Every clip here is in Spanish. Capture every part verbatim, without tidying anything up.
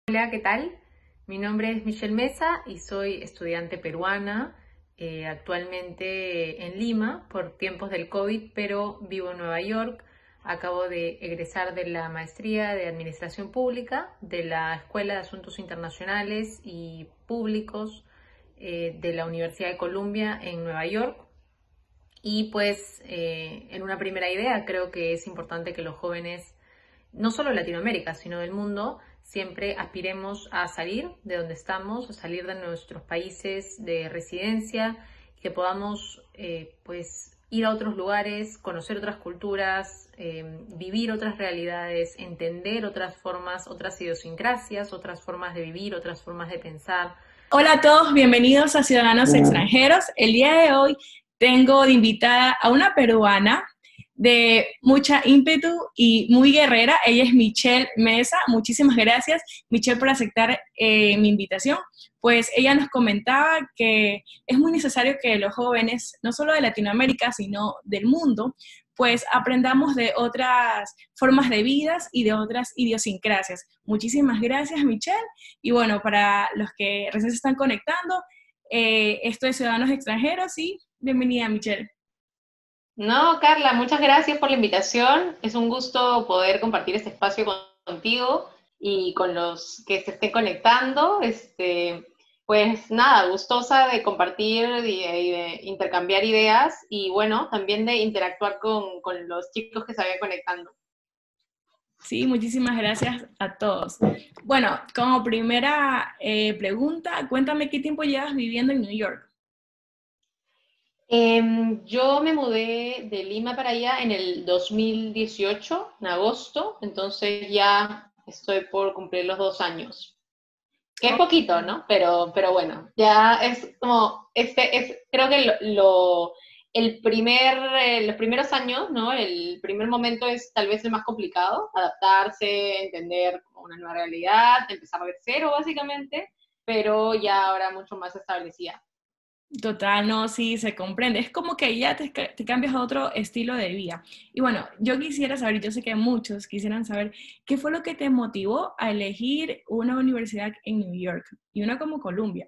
Hola, ¿qué tal? Mi nombre es Michelle Mesa y soy estudiante peruana, eh, actualmente en Lima por tiempos del COVID, pero vivo en Nueva York. Acabo de egresar de la maestría de Administración Pública de la Escuela de Asuntos Internacionales y Públicos eh, de la Universidad de Columbia en Nueva York. Y pues eh, en una primera idea creo que es importante que los jóvenes no solo de Latinoamérica, sino del mundo, siempre aspiremos a salir de donde estamos, a salir de nuestros países de residencia, que podamos eh, pues ir a otros lugares, conocer otras culturas, eh, vivir otras realidades, entender otras formas, otras idiosincrasias, otras formas de vivir, otras formas de pensar. Hola a todos, bienvenidos a Ciudadanos Extranjeros. El día de hoy tengo de invitada a una peruana de mucha ímpetu y muy guerrera. Ella es Michelle Mesa. Muchísimas gracias, Michelle, por aceptar eh, mi invitación. Pues ella nos comentaba que es muy necesario que los jóvenes, no solo de Latinoamérica, sino del mundo, pues aprendamos de otras formas de vidas y de otras idiosincrasias. Muchísimas gracias, Michelle. Y bueno, para los que recién se están conectando, eh, esto es Ciudadanos Extranjeros y bienvenida, Michelle. No, Carla, muchas gracias por la invitación. Es un gusto poder compartir este espacio con- contigo y con los que se estén conectando. Este, pues nada, gustosa de compartir y de, y de intercambiar ideas y bueno, también de interactuar con, con los chicos que se vayan conectando. Sí, muchísimas gracias a todos. Bueno, como primera eh, pregunta, cuéntame qué tiempo llevas viviendo en New York. Em, yo me mudé de Lima para allá en el dos mil dieciocho, en agosto, entonces ya estoy por cumplir los dos años. Que es Oh, poquito, ¿no? Pero, pero bueno, ya es como, este es, creo que lo, lo- el primer, eh, los primeros años, ¿no? El primer momento es tal vez el más complicado, adaptarse, entender una nueva realidad, empezar de cero básicamente, pero ya ahora mucho más establecida. total, no, sí, se comprende. Es como que ya te, te cambias a otro estilo de vida. Y bueno, yo quisiera saber, yo sé que muchos quisieran saber, ¿qué fue lo que te motivó a elegir una universidad en New York y una como Columbia?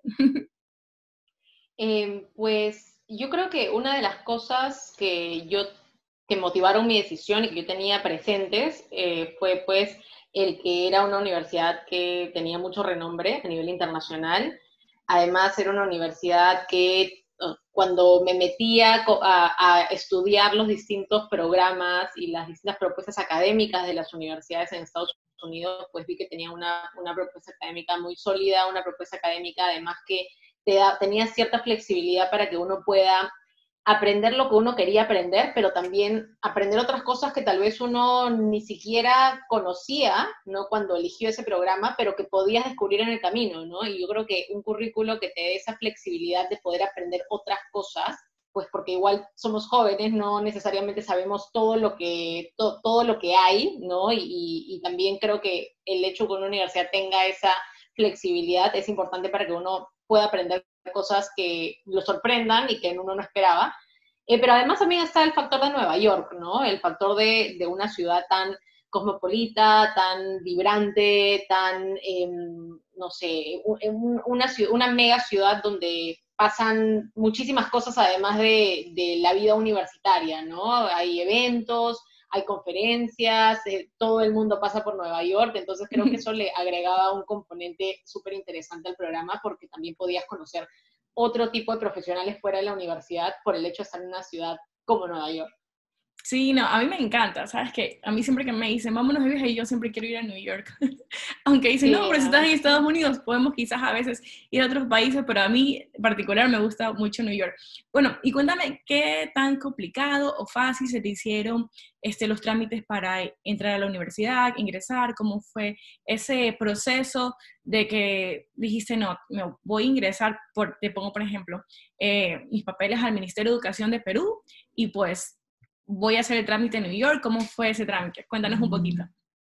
Eh, pues yo creo que una de las cosas que yo que motivaron mi decisión y que yo tenía presentes eh, fue pues el que era una universidad que tenía mucho renombre a nivel internacional. Además era una universidad que uh, cuando me metía a, a estudiar los distintos programas y las distintas propuestas académicas de las universidades en Estados Unidos, pues vi que tenía una, una propuesta académica muy sólida, una propuesta académica además que te da, tenía cierta flexibilidad para que uno pueda aprender lo que uno quería aprender, pero también aprender otras cosas que tal vez uno ni siquiera conocía, ¿no? Cuando eligió ese programa, pero que podías descubrir en el camino, ¿no? Y yo creo que un currículo que te dé esa flexibilidad de poder aprender otras cosas, pues porque igual somos jóvenes, no necesariamente sabemos todo lo que, to, todo lo que hay, ¿no? Y, y, y también creo que el hecho de que una universidad tenga esa flexibilidad es importante para que uno pueda aprender cosas que lo sorprendan y que uno no esperaba. Eh, pero además también está el factor de Nueva York, ¿no? El factor de, de una ciudad tan cosmopolita, tan vibrante, tan, eh, no sé, un, una, una mega ciudad donde pasan muchísimas cosas además de, de la vida universitaria, ¿no? Hay eventos, hay conferencias, eh, todo el mundo pasa por Nueva York, entonces creo que eso le agregaba un componente súper interesante al programa porque también podías conocer otro tipo de profesionales fuera de la universidad por el hecho de estar en una ciudad como Nueva York. Sí, no, a mí me encanta, ¿sabes qué? A mí siempre que me dicen, vámonos de viaje, yo siempre quiero ir a New York. Aunque dicen, no, Sí, pero si estás ¿no? en Estados Unidos, podemos quizás a veces ir a otros países, pero a mí en particular me gusta mucho New York. Bueno, y cuéntame, ¿qué tan complicado o fácil se te hicieron este, los trámites para entrar a la universidad, ingresar? ¿Cómo fue ese proceso de que dijiste, no, me voy a ingresar, por, te pongo por ejemplo, eh, mis papeles al Ministerio de Educación de Perú y pues voy a hacer el trámite en New York? ¿Cómo fue ese trámite? Cuéntanos un poquito.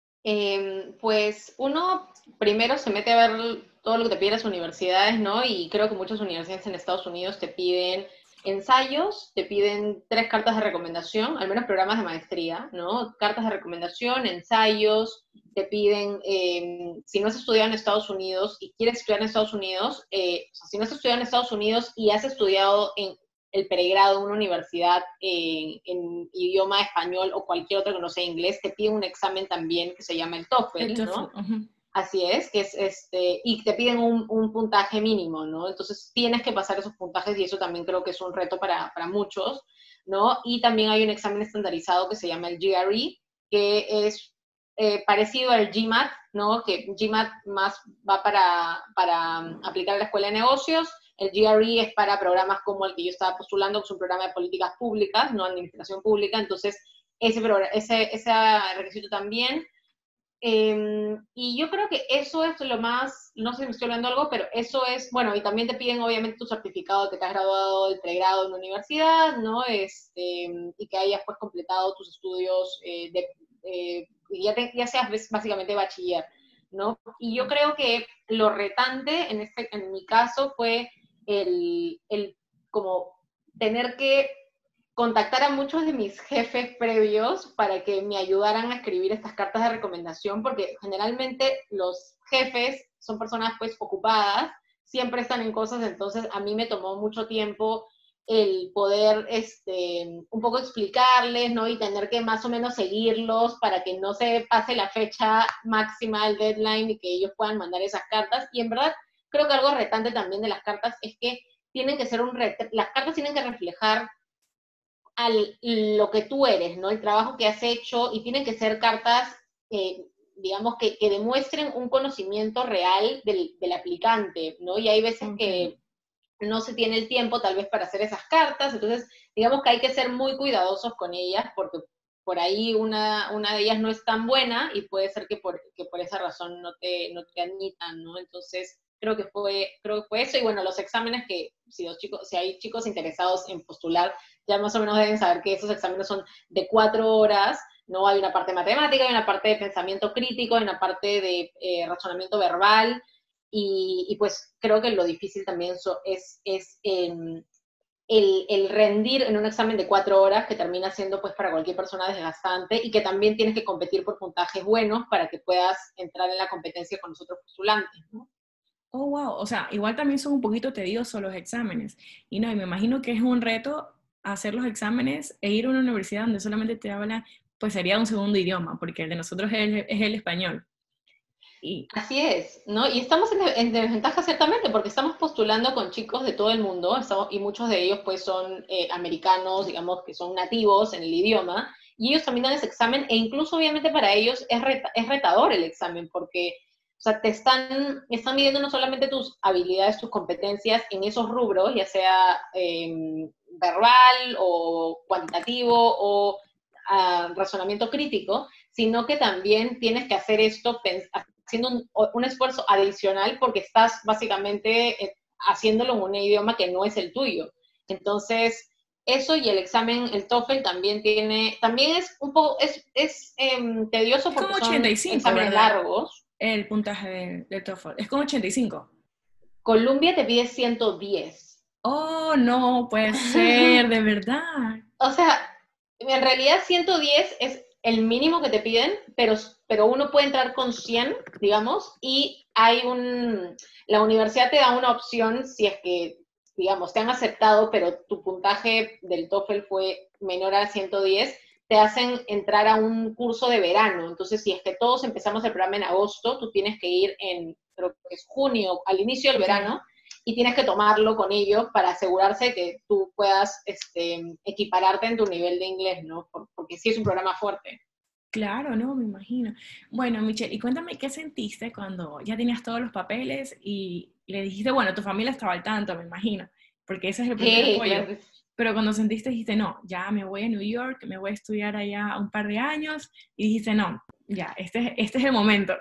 Eh, pues uno primero se mete a ver todo lo que te piden las universidades, ¿no? Y creo que muchas universidades en Estados Unidos te piden ensayos, te piden tres cartas de recomendación, al menos programas de maestría, ¿no? Cartas de recomendación, ensayos, te piden, eh, si no has estudiado en Estados Unidos y quieres estudiar en Estados Unidos, eh, o sea, si no has estudiado en Estados Unidos y has estudiado en el pregrado en una universidad eh, en idioma español o cualquier otro que no sea inglés, te piden un examen también que se llama el TOEFL, El TOEFL, ¿no? ujú. Así es, que es este, y te piden un, un puntaje mínimo, ¿no? Entonces tienes que pasar esos puntajes y eso también creo que es un reto para, para muchos, ¿no? Y también hay un examen estandarizado que se llama el G R E, que es eh, parecido al GMAT, ¿no? Que GMAT más va para, para um, aplicar a la escuela de negocios, el G R E es para programas como el que yo estaba postulando, que es un programa de políticas públicas, no administración pública, entonces ese, ese, ese requisito también. Eh, y yo creo que eso es lo más, no sé si me estoy hablando algo, pero eso es, bueno, y también te piden obviamente tu certificado de que te has graduado del pregrado en la universidad, ¿no? Este, y que hayas pues completado tus estudios, eh, de, eh, ya, te, ya seas básicamente bachiller, ¿no? Y yo creo que lo retante en, este, en mi caso fue el, el como tener que contactar a muchos de mis jefes previos para que me ayudaran a escribir estas cartas de recomendación, porque generalmente los jefes son personas pues ocupadas, siempre están en cosas, entonces a mí me tomó mucho tiempo el poder este, un poco explicarles, ¿no? Y tener que más o menos seguirlos para que no se pase la fecha máxima, el deadline, y que ellos puedan mandar esas cartas. Y en verdad, creo que algo retante también de las cartas es que tienen que ser un ret- las cartas tienen que reflejar al, lo que tú eres, ¿no? El trabajo que has hecho, y tienen que ser cartas, eh, digamos, que, que, demuestren un conocimiento real del, del, aplicante, ¿no? Y hay veces Okay. que no se tiene el tiempo tal vez para hacer esas cartas, entonces digamos que hay que ser muy cuidadosos con ellas porque por ahí una, una de ellas no es tan buena y puede ser que por, que por esa razón no te, no te admitan, ¿no? Entonces creo que fue, creo que fue eso, y bueno, los exámenes que si los chicos, si hay chicos interesados en postular, ya más o menos deben saber que esos exámenes son de cuatro horas, ¿no? Hay una parte matemática, hay una parte de pensamiento crítico, hay una parte de eh, razonamiento verbal, y, y, pues creo que lo difícil también so, es, es eh, el, el rendir en un examen de cuatro horas, que termina siendo pues para cualquier persona desgastante, y que también tienes que competir por puntajes buenos para que puedas entrar en la competencia con los otros postulantes, ¿no? Oh, wow. O sea, igual también son un poquito tediosos los exámenes. Y no, y me imagino que es un reto hacer los exámenes e ir a una universidad donde solamente te hablan, pues sería un segundo idioma, porque el de nosotros es el, es el español. Y Así es, ¿no? Y estamos en, en desventaja ciertamente porque estamos postulando con chicos de todo el mundo, estamos, y muchos de ellos pues son eh, americanos, digamos, que son nativos en el idioma, y ellos también dan ese examen, e incluso obviamente para ellos es, reta, es retador el examen, porque o sea, te están, están midiendo no solamente tus habilidades, tus competencias en esos rubros, ya sea eh, verbal o cuantitativo o uh, razonamiento crítico, sino que también tienes que hacer esto haciendo un, un esfuerzo adicional porque estás básicamente eh, haciéndolo en un idioma que no es el tuyo. Entonces, eso y el examen, el TOEFL también tiene, también es un poco, es, es eh, tedioso es porque como son ochenta y cinco, exámenes ¿verdad? largos. El puntaje del de TOEFL. Es como ochenta y cinco. Colombia te pide ciento diez. Oh, no, puede ser, de verdad. O sea, en realidad ciento diez es el mínimo que te piden, pero, pero uno puede entrar con cien, digamos, y hay un, la universidad te da una opción si es que, digamos, te han aceptado, pero tu puntaje del TOEFL fue menor a ciento diez, te hacen entrar a un curso de verano. Entonces, si es que todos empezamos el programa en agosto, tú tienes que ir en, creo que es junio, al inicio del Okay. verano, y tienes que tomarlo con ellos para asegurarse que tú puedas este, equipararte en tu nivel de inglés, ¿no? Porque sí es un programa fuerte. Claro, no, me imagino. Bueno, Michelle, y cuéntame qué sentiste cuando ya tenías todos los papeles y le dijiste, bueno, tu familia estaba al tanto, me imagino, porque ese es el primer Sí, apoyo. claro. Pero cuando sentiste, dijiste, no, ya me voy a New York, me voy a estudiar allá un par de años, y dijiste, no, ya, este, es- este es el momento.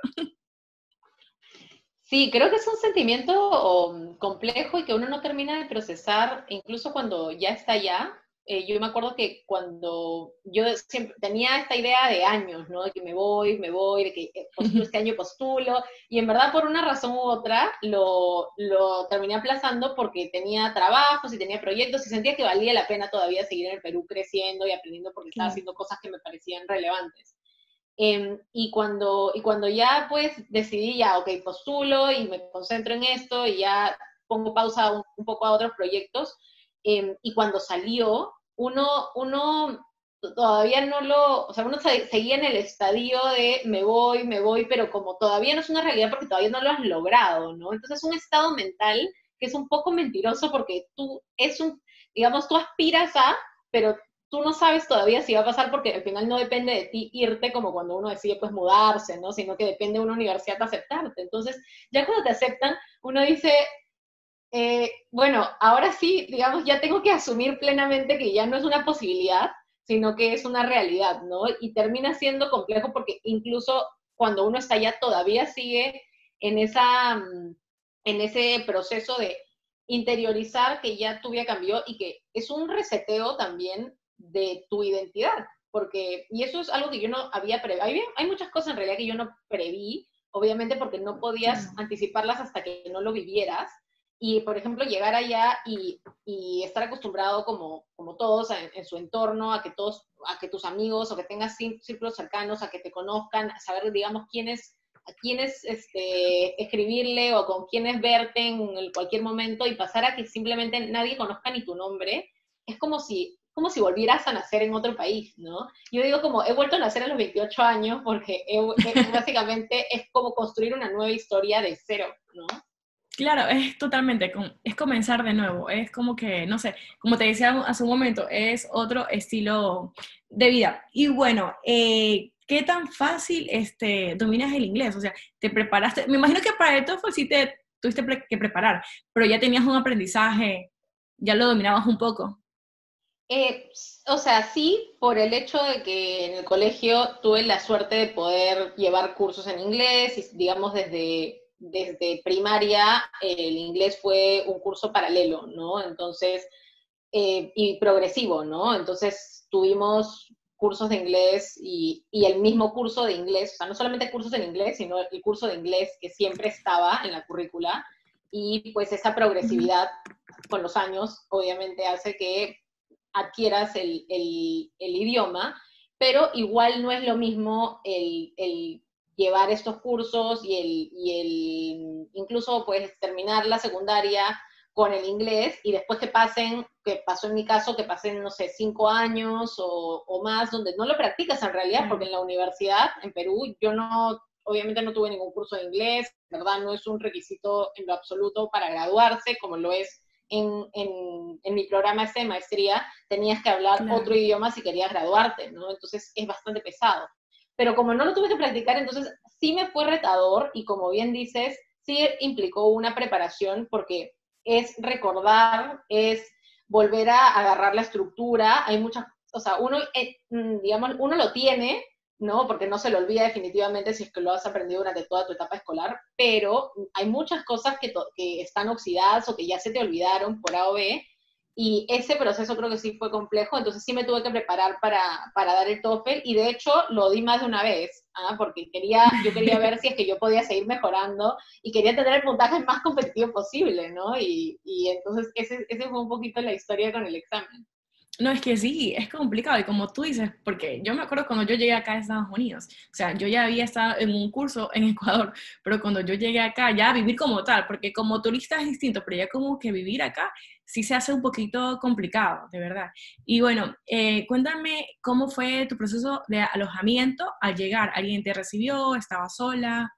Sí, creo que es un sentimiento um, complejo y que uno no termina de procesar, incluso cuando ya está allá. Eh, yo me acuerdo que cuando yo siempre tenía esta idea de años, ¿no? De que me voy, me voy, de que eh, postulo este año, postulo, y en verdad por una razón u otra lo, lo terminé aplazando porque tenía trabajos y tenía proyectos y sentía que valía la pena todavía seguir en el Perú creciendo y aprendiendo porque estaba Claro. haciendo cosas que me parecían relevantes. Eh, y, cuando, y cuando ya pues decidí ya, ok, postulo y me concentro en esto y ya pongo pausa un, un poco a otros proyectos, eh, y cuando salió, uno, uno todavía no lo, o sea, uno seguía en el estadio de me voy, me voy, pero como todavía no es una realidad porque todavía no lo has logrado, ¿no? Entonces es un estado mental que es un poco mentiroso porque tú, es un, digamos, tú aspiras a, pero tú no sabes todavía si va a pasar porque al final no depende de ti irte como cuando uno decide pues mudarse, ¿no? Sino que depende de una universidad aceptarte. Entonces, ya cuando te aceptan, uno dice, eh, bueno, ahora sí, digamos, ya tengo que asumir plenamente que ya no es una posibilidad, sino que es una realidad, ¿no? Y termina siendo complejo porque incluso cuando uno está allá todavía sigue en, esa, en ese proceso de interiorizar que ya tu vida cambió y que es un reseteo también de tu identidad, porque, y eso es algo que yo no había previsto, hay, hay muchas cosas en realidad que yo no preví, obviamente porque no podías anticiparlas hasta que no lo vivieras, y por ejemplo llegar allá y, y estar acostumbrado como, como todos en, en su entorno, a que todos, a que tus amigos o que tengas círculos cercanos, a que te conozcan, a saber digamos quiénes, a quiénes este, escribirle o con quiénes verte en cualquier momento y pasar a que simplemente nadie conozca ni tu nombre, es como si como si volvieras a nacer en otro país, ¿no? Yo digo como, he vuelto a nacer a los veintiocho años porque he, he, básicamente es como construir una nueva historia de cero, ¿no? Claro, es totalmente, es comenzar de nuevo, es como que, no sé, como te decía hace un momento, es otro estilo de vida. Y bueno, eh, ¿qué tan fácil este, dominas el inglés? O sea, te preparaste, me imagino que para el TOEFL sí te tuviste que preparar, pero ya tenías un aprendizaje, ya lo dominabas un poco. Eh, o sea, sí, por el hecho de que en el colegio tuve la suerte de poder llevar cursos en inglés, y digamos desde, desde primaria el inglés fue un curso paralelo, ¿no? Entonces, eh, y progresivo, ¿no? Entonces tuvimos cursos de inglés y, y el mismo curso de inglés, o sea, no solamente cursos en inglés, sino el curso de inglés que siempre estaba en la currícula, y pues esa progresividad con los años obviamente hace que adquieras el, el, el idioma, pero igual no es lo mismo el, el llevar estos cursos y el, y el incluso pues terminar la secundaria con el inglés y después que pasen, que pasó en mi caso, que pasen, no sé, cinco años o, o más, donde no lo practicas en realidad, porque en la universidad, en Perú, yo no, obviamente no tuve ningún curso de inglés, ¿verdad? No es un requisito en lo absoluto para graduarse, como lo es en, en, en mi programa este de maestría, tenías que hablar claro. otro idioma si querías graduarte, ¿no? Entonces es bastante pesado. Pero como no lo tuve que practicar, entonces sí me fue retador y como bien dices, sí implicó una preparación porque es recordar, es volver a agarrar la estructura, hay muchas, o sea, uno, eh, digamos, uno lo tiene, ¿no? Porque no se lo olvida definitivamente si es que lo has aprendido durante toda tu etapa escolar, pero hay muchas cosas que, que están oxidadas o que ya se te olvidaron por A o B, y ese proceso creo que sí fue complejo, entonces sí me tuve que preparar para, para dar el TOEFL, y de hecho lo di más de una vez, ¿ah? Porque quería, yo quería ver si es que yo podía seguir mejorando, y quería tener el puntaje más competitivo posible, ¿no? Y, y entonces ese, ese fue un poquito la historia con el examen. No, es que sí, es complicado, y como tú dices, porque yo me acuerdo cuando yo llegué acá a Estados Unidos, o sea, yo ya había estado en un curso en Ecuador, pero cuando yo llegué acá, ya a vivir como tal, porque como turista es distinto, pero ya como que vivir acá sí se hace un poquito complicado, de verdad. Y bueno, eh, cuéntame cómo fue tu proceso de alojamiento al llegar. ¿Alguien te recibió? ¿Estabas sola?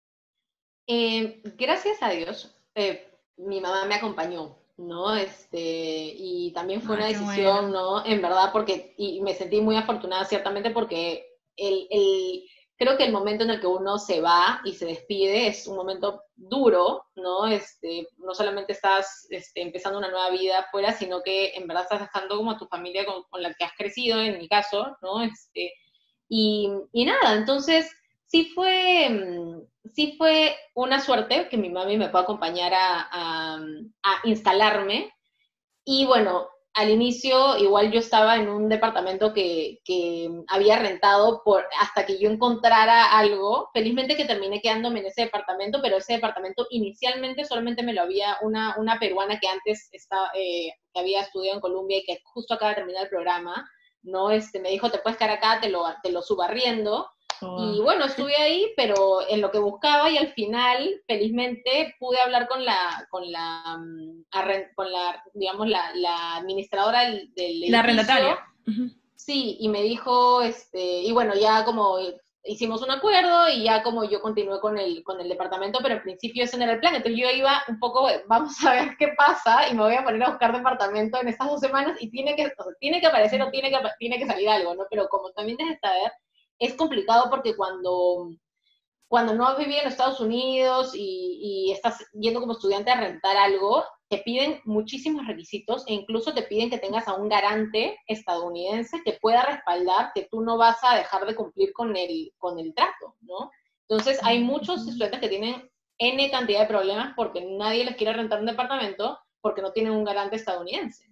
Eh, gracias a Dios, eh, mi mamá me acompañó, ¿no? Este, y también fue Ah, una qué decisión, bueno. ¿no? En verdad, porque, y me sentí muy afortunada, ciertamente, porque el, el, creo que el momento en el que uno se va y se despide es un momento duro, ¿no? Este, no solamente estás este, empezando una nueva vida afuera, sino que en verdad estás dejando como a tu familia con, con la que has crecido, en mi caso, ¿no? Este, y, y nada, entonces sí fue, sí fue una suerte que mi mami me pueda acompañar a, a, a instalarme. Y bueno, al inicio igual yo estaba en un departamento que, que había rentado por, hasta que yo encontrara algo. Felizmente que terminé quedándome en ese departamento, pero ese departamento inicialmente solamente me lo había una, una peruana que antes está, eh, que había estudiado en Colombia y que justo acaba de terminar el programa, ¿no? Este, me dijo, te puedes quedar acá, te lo, te lo subarriendo. Oh. Y bueno, estuve ahí, pero en lo que buscaba y al final, felizmente, pude hablar con la, con la, mm, arren- con la digamos, la, la administradora del, del La edificio. arrendataria. Ujú. Sí, y me dijo, este, y bueno, ya como hicimos un acuerdo y ya como yo continué con el, con el departamento, pero al principio ese no era el plan, entonces yo iba un poco, vamos a ver qué pasa y me voy a poner a buscar departamento en estas dos semanas y tiene que, o sea, tiene que aparecer o tiene que, tiene que salir algo, ¿no? Pero como también debes saber, es complicado porque cuando cuando no has vivido en Estados Unidos y, y, estás yendo como estudiante a rentar algo, te piden muchísimos requisitos e incluso te piden que tengas a un garante estadounidense que pueda respaldar que tú no vas a dejar de cumplir con el, con el trato, ¿no? Entonces hay muchos estudiantes que tienen N cantidad de problemas porque nadie les quiere rentar un departamento porque no tienen un garante estadounidense.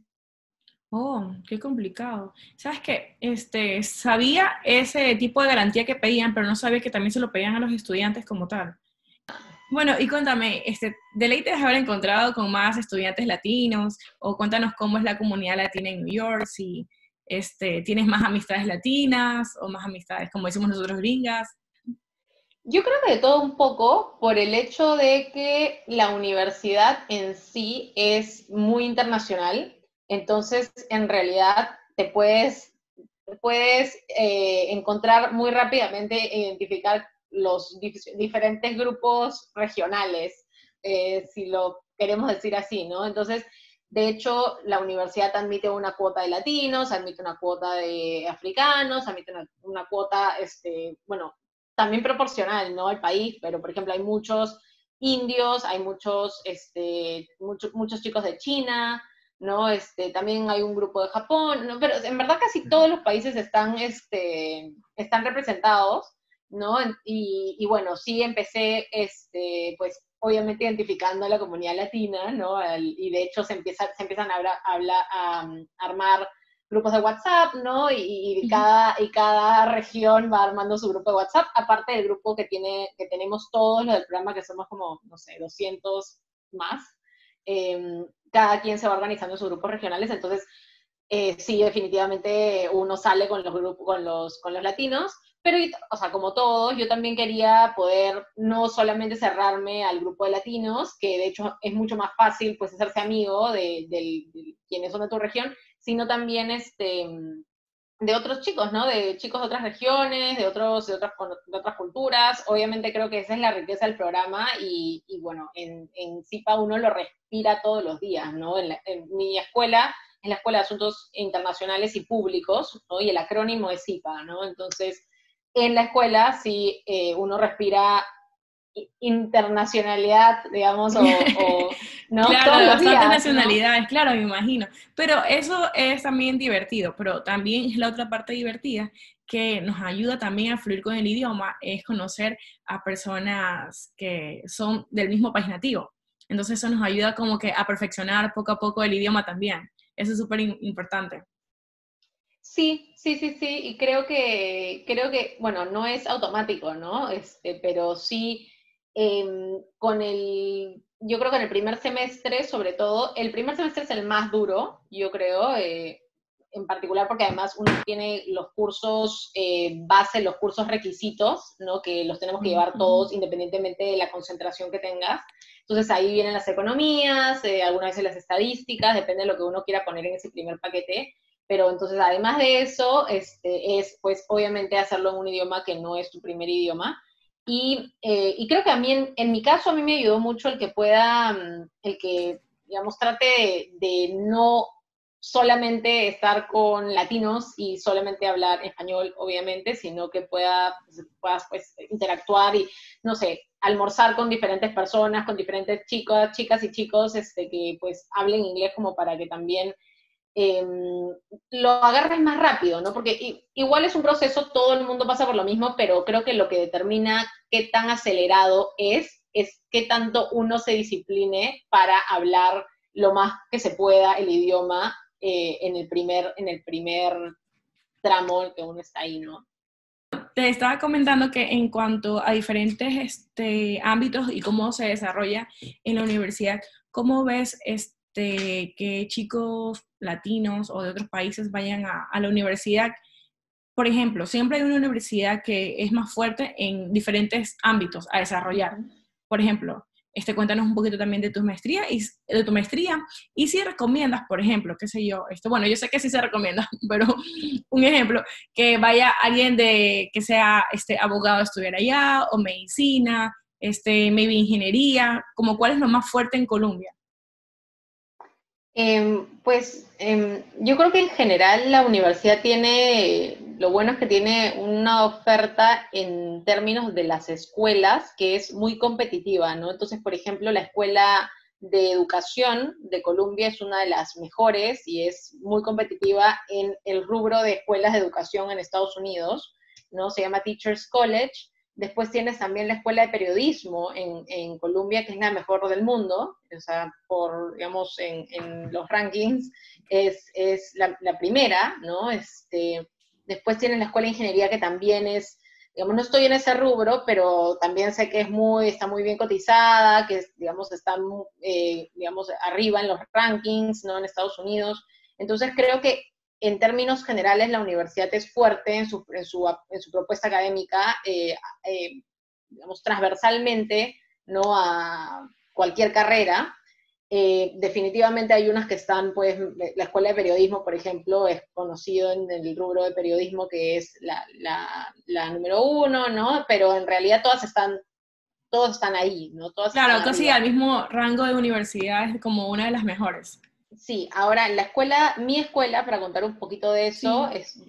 Oh, qué complicado. ¿Sabes qué? Este, sabía ese tipo de garantía que pedían, pero no sabía que también se lo pedían a los estudiantes como tal. Bueno, y cuéntame, este, ¿de ley te has haber encontrado con más estudiantes latinos? O cuéntanos cómo es la comunidad latina en New York, si este, tienes más amistades latinas o más amistades, como decimos nosotros, gringas. Yo creo que de todo un poco, por el hecho de que la universidad en sí es muy internacional, entonces en realidad te puedes, puedes eh, encontrar muy rápidamente, e identificar los dif diferentes grupos regionales, eh, si lo queremos decir así, ¿no? Entonces, de hecho, la universidad admite una cuota de latinos, admite una cuota de africanos, admite una, una cuota, este, bueno, también proporcional, ¿no? Al país, pero por ejemplo hay muchos indios, hay muchos, este, muchos, muchos chicos de China, ¿no? Este, también hay un grupo de Japón, ¿no? Pero en verdad casi todos los países están, este, están representados, ¿no? Y, y bueno, sí empecé, este, pues obviamente identificando a la comunidad latina, ¿no? Al, y de hecho se, empieza, se empiezan a, hablar, a, hablar, a, a armar grupos de WhatsApp, ¿no? Y, y, cada, y cada región va armando su grupo de WhatsApp, aparte del grupo que, tiene, que tenemos todos los del programa, que somos como, no sé, doscientos más. Eh, cada quien se va organizando en sus grupos regionales, entonces eh, sí, definitivamente uno sale con los grupos, con los, con los latinos, pero, o sea, como todos, yo también quería poder no solamente cerrarme al grupo de latinos, que de hecho es mucho más fácil, pues, hacerse amigo de, de, de quienes son de tu región, sino también este, de otros chicos, ¿no? De chicos de otras regiones, de, otros, de, otras, de otras culturas. Obviamente creo que esa es la riqueza del programa y, y bueno, en, en CIPA uno lo respira todos los días, ¿no? En, la, en mi escuela, en la Escuela de Asuntos Internacionales y Públicos, ¿no? Y el acrónimo es CIPA, ¿no? Entonces, en la escuela sí eh, uno respira internacionalidad, digamos, o, o ¿no? Claro, Todos de los bastantes días, ¿no? nacionalidades, claro, me imagino. Pero eso es también divertido, pero también es la otra parte divertida que nos ayuda también a fluir con el idioma, es conocer a personas que son del mismo país nativo. Entonces eso nos ayuda como que a perfeccionar poco a poco el idioma también. Eso es súper importante. Sí, sí, sí, sí, y creo que, creo que, bueno, no es automático, ¿no? Este, pero sí, eh, con el, yo creo que en el primer semestre, sobre todo, el primer semestre es el más duro, yo creo, eh, en particular porque además uno tiene los cursos eh, base, los cursos requisitos, ¿no? Que los tenemos que llevar todos independientemente de la concentración que tengas. Entonces ahí vienen las economías, eh, algunas veces las estadísticas, depende de lo que uno quiera poner en ese primer paquete. Pero entonces, además de eso, este, es pues obviamente hacerlo en un idioma que no es tu primer idioma. Y, eh, y creo que a mí, en, en, mi caso, a mí me ayudó mucho el que pueda, el que, digamos, trate de, de no solamente estar con latinos y solamente hablar español, obviamente, sino que pueda, puedas pues, interactuar y, no sé, almorzar con diferentes personas, con diferentes chicos, chicas y chicos este, que pues hablen inglés como para que también eh, lo agarres más rápido, ¿no? Porque igual es un proceso, todo el mundo pasa por lo mismo, pero creo que lo que determina qué tan acelerado es, es qué tanto uno se discipline para hablar lo más que se pueda el idioma eh, en, el primer, en el primer tramo que uno está ahí, ¿no? Te estaba comentando que en cuanto a diferentes este, ámbitos y cómo se desarrolla en la universidad, ¿cómo ves este, que chicos latinos o de otros países vayan a, a la universidad? por ejemplo, siempre hay una universidad que es más fuerte en diferentes ámbitos a desarrollar. Por ejemplo, este, cuéntanos un poquito también de tu maestría y de tu maestría y si recomiendas, por ejemplo, qué sé yo, este, bueno, yo sé que sí se recomienda, pero un ejemplo, que vaya alguien de que sea este abogado a estudiar allá o medicina, este, maybe ingeniería, como cuál es lo más fuerte en Colombia. Em, pues em, yo creo que en general la universidad tiene, lo bueno es que tiene una oferta en términos de las escuelas que es muy competitiva, ¿no? Entonces, por ejemplo, la escuela de educación de Colombia es una de las mejores y es muy competitiva en el rubro de escuelas de educación en Estados Unidos, ¿no? Se llama Teachers College. Después tienes también la escuela de periodismo en, en Colombia, que es la mejor del mundo, o sea, por, digamos, en, en los rankings, es, es la, la, primera, ¿no? Este, después tienes la escuela de ingeniería, que también es, digamos, no estoy en ese rubro, pero también sé que es muy, está muy bien cotizada, que, digamos, está, eh, digamos, arriba en los rankings, ¿no? En Estados Unidos. Entonces creo que en términos generales, la universidad es fuerte en su, en su, en su propuesta académica, eh, eh, digamos, transversalmente, ¿no? A cualquier carrera. Eh, definitivamente hay unas que están, pues, la Escuela de Periodismo, por ejemplo, es conocido en el rubro de periodismo que es la, la, la número uno, ¿no? Pero en realidad todas están, todos están ahí, ¿no? Todas Claro, están casi arriba. al mismo rango de universidad, es como una de las mejores. Sí, ahora la escuela, mi escuela, para contar un poquito de eso, Sí. es,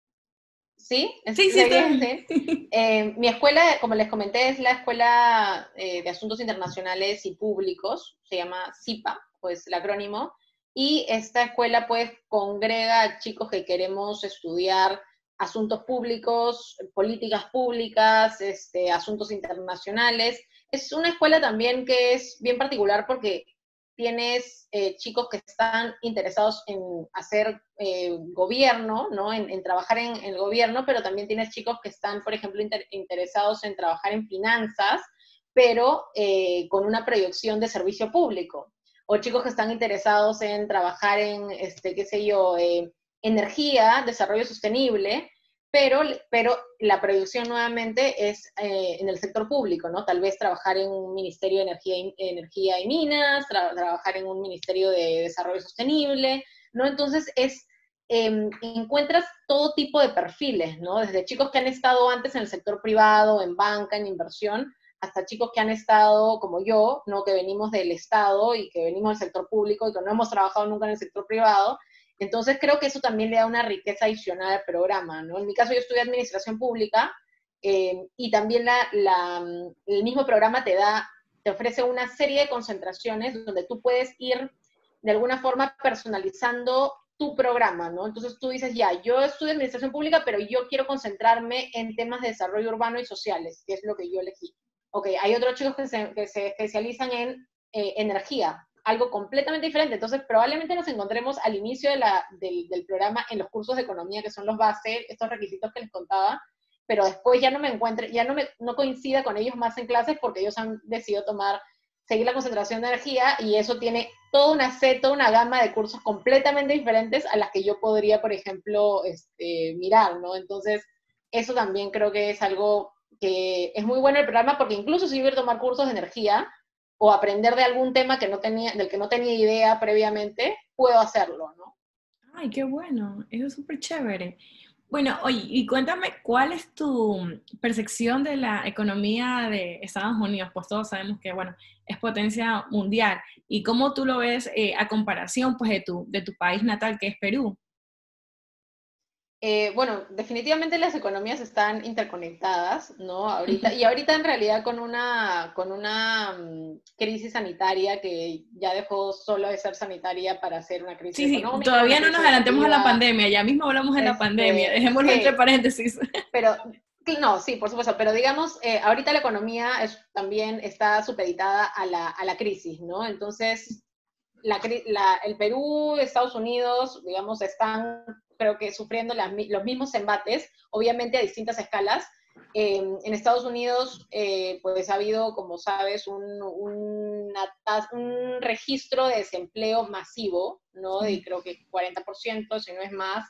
¿sí? ¿Es, Sí, sí, ¿está está bien? bien. ¿Sí? Eh, mi escuela, como les comenté, es la Escuela eh, de Asuntos Internacionales y Públicos, se llama SIPA, pues el acrónimo, y esta escuela pues congrega a chicos que queremos estudiar asuntos públicos, políticas públicas, este, asuntos internacionales. Es una escuela también que es bien particular porque tienes eh, chicos que están interesados en hacer eh, gobierno, ¿no? En, en trabajar en, en, el gobierno, pero también tienes chicos que están, por ejemplo, inter interesados en trabajar en finanzas, pero eh, con una proyección de servicio público. O chicos que están interesados en trabajar en, este, qué sé yo, eh, energía, desarrollo sostenible, pero, pero la proyección nuevamente es eh, en el sector público, ¿no? Tal vez trabajar en un Ministerio de Energía y, Energía y Minas, tra trabajar en un Ministerio de Desarrollo Sostenible, ¿no? Entonces es, eh, encuentras todo tipo de perfiles, ¿no? Desde chicos que han estado antes en el sector privado, en banca, en inversión, hasta chicos que han estado como yo, ¿no? Que venimos del Estado y que venimos del sector público y que no hemos trabajado nunca en el sector privado. Entonces creo que eso también le da una riqueza adicional al programa, ¿no? En mi caso yo estudié Administración Pública eh, y también la, la, el mismo programa te da, te ofrece una serie de concentraciones donde tú puedes ir de alguna forma personalizando tu programa, ¿no? Entonces tú dices, ya, yo estudio Administración Pública, pero yo quiero concentrarme en temas de desarrollo urbano y sociales, que es lo que yo elegí. Ok, hay otros chicos que se, que se especializan en eh, energía, algo completamente diferente. Entonces, probablemente nos encontremos al inicio de la, del, del programa en los cursos de economía, que son los base, estos requisitos que les contaba, pero después ya no me encuentre, ya no, me, no coincida con ellos más en clases porque ellos han decidido tomar, seguir la concentración de energía y eso tiene toda una set, toda una gama de cursos completamente diferentes a las que yo podría, por ejemplo, este, mirar, ¿no? Entonces, eso también creo que es algo que es muy bueno el programa porque incluso si hubiera tomar cursos de energía, o aprender de algún tema que no tenía, del que no tenía idea previamente, puedo hacerlo, ¿no? Ay, qué bueno, eso es súper chévere. Bueno, oye, y cuéntame, ¿cuál es tu percepción de la economía de Estados Unidos? Pues todos sabemos que, bueno, es potencia mundial. ¿Y cómo tú lo ves eh, a comparación, pues, de tu, de tu país natal, que es Perú? Eh, bueno, definitivamente las economías están interconectadas, ¿no? Ahorita, y ahorita en realidad con una, con una um, crisis sanitaria que ya dejó solo de ser sanitaria para ser una crisis Sí, sí, económica, una todavía no crisis nos adelantemos a la educativa, pandemia, ya mismo hablamos de la pandemia, este, dejémoslo entre sí, paréntesis. pero no, sí, por supuesto, pero digamos, eh, ahorita la economía es, también está supeditada a la, a la crisis, ¿no? Entonces, la, la, el Perú, Estados Unidos, digamos, están, creo que, sufriendo las, los mismos embates, obviamente a distintas escalas. Eh, en Estados Unidos, eh, pues ha habido, como sabes, un, una, un registro de desempleo masivo, ¿no? De creo que cuarenta por ciento, si no es más,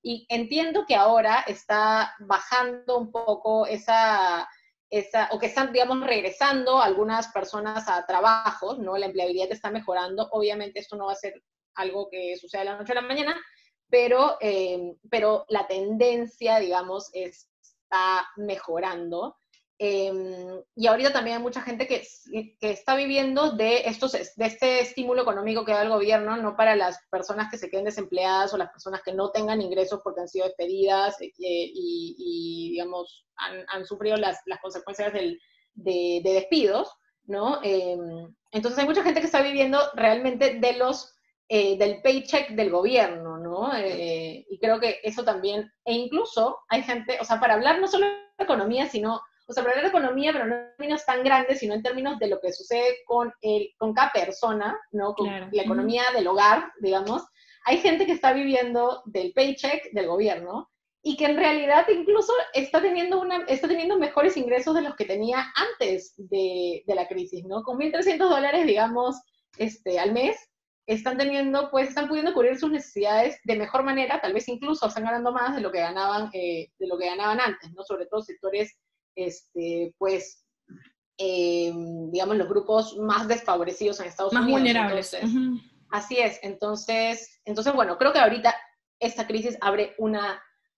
Y entiendo que ahora está bajando un poco esa, esa, o que están, digamos, regresando algunas personas a trabajos, ¿no? La empleabilidad está mejorando. Obviamente esto no va a ser algo que suceda de la noche a la mañana, pero, eh, pero la tendencia, digamos, está mejorando. Eh, y ahorita también hay mucha gente que, que está viviendo de, estos, de este estímulo económico que da el gobierno, no para las personas que se queden desempleadas o las personas que no tengan ingresos porque han sido despedidas eh, y, y, digamos, han, han sufrido las, las consecuencias del, de, de despidos, ¿no? Eh, entonces hay mucha gente que está viviendo realmente de los, eh, del paycheck del gobierno, ¿no? Eh, y creo que eso también, e incluso hay gente, o sea, para hablar no solo de economía, sino o sea, para hablar de economía, pero no en términos tan grandes, sino en términos de lo que sucede con, el, con cada persona, ¿no? Con claro. La economía uh-huh. del hogar, digamos. Hay gente que está viviendo del paycheck del gobierno y que en realidad incluso está teniendo, una, está teniendo mejores ingresos de los que tenía antes de, de la crisis, ¿no? Con mil trescientos dólares, digamos, este, al mes, están teniendo, pues, están pudiendo cubrir sus necesidades de mejor manera, tal vez incluso están ganando más de lo que ganaban, eh, de lo que ganaban antes, ¿no? Sobre todo sectores Este, pues, eh, digamos, los grupos más desfavorecidos en Estados más Unidos. Más vulnerables. Entonces, uh-huh. Así es. Entonces, entonces, bueno, creo que ahorita esta crisis abre una,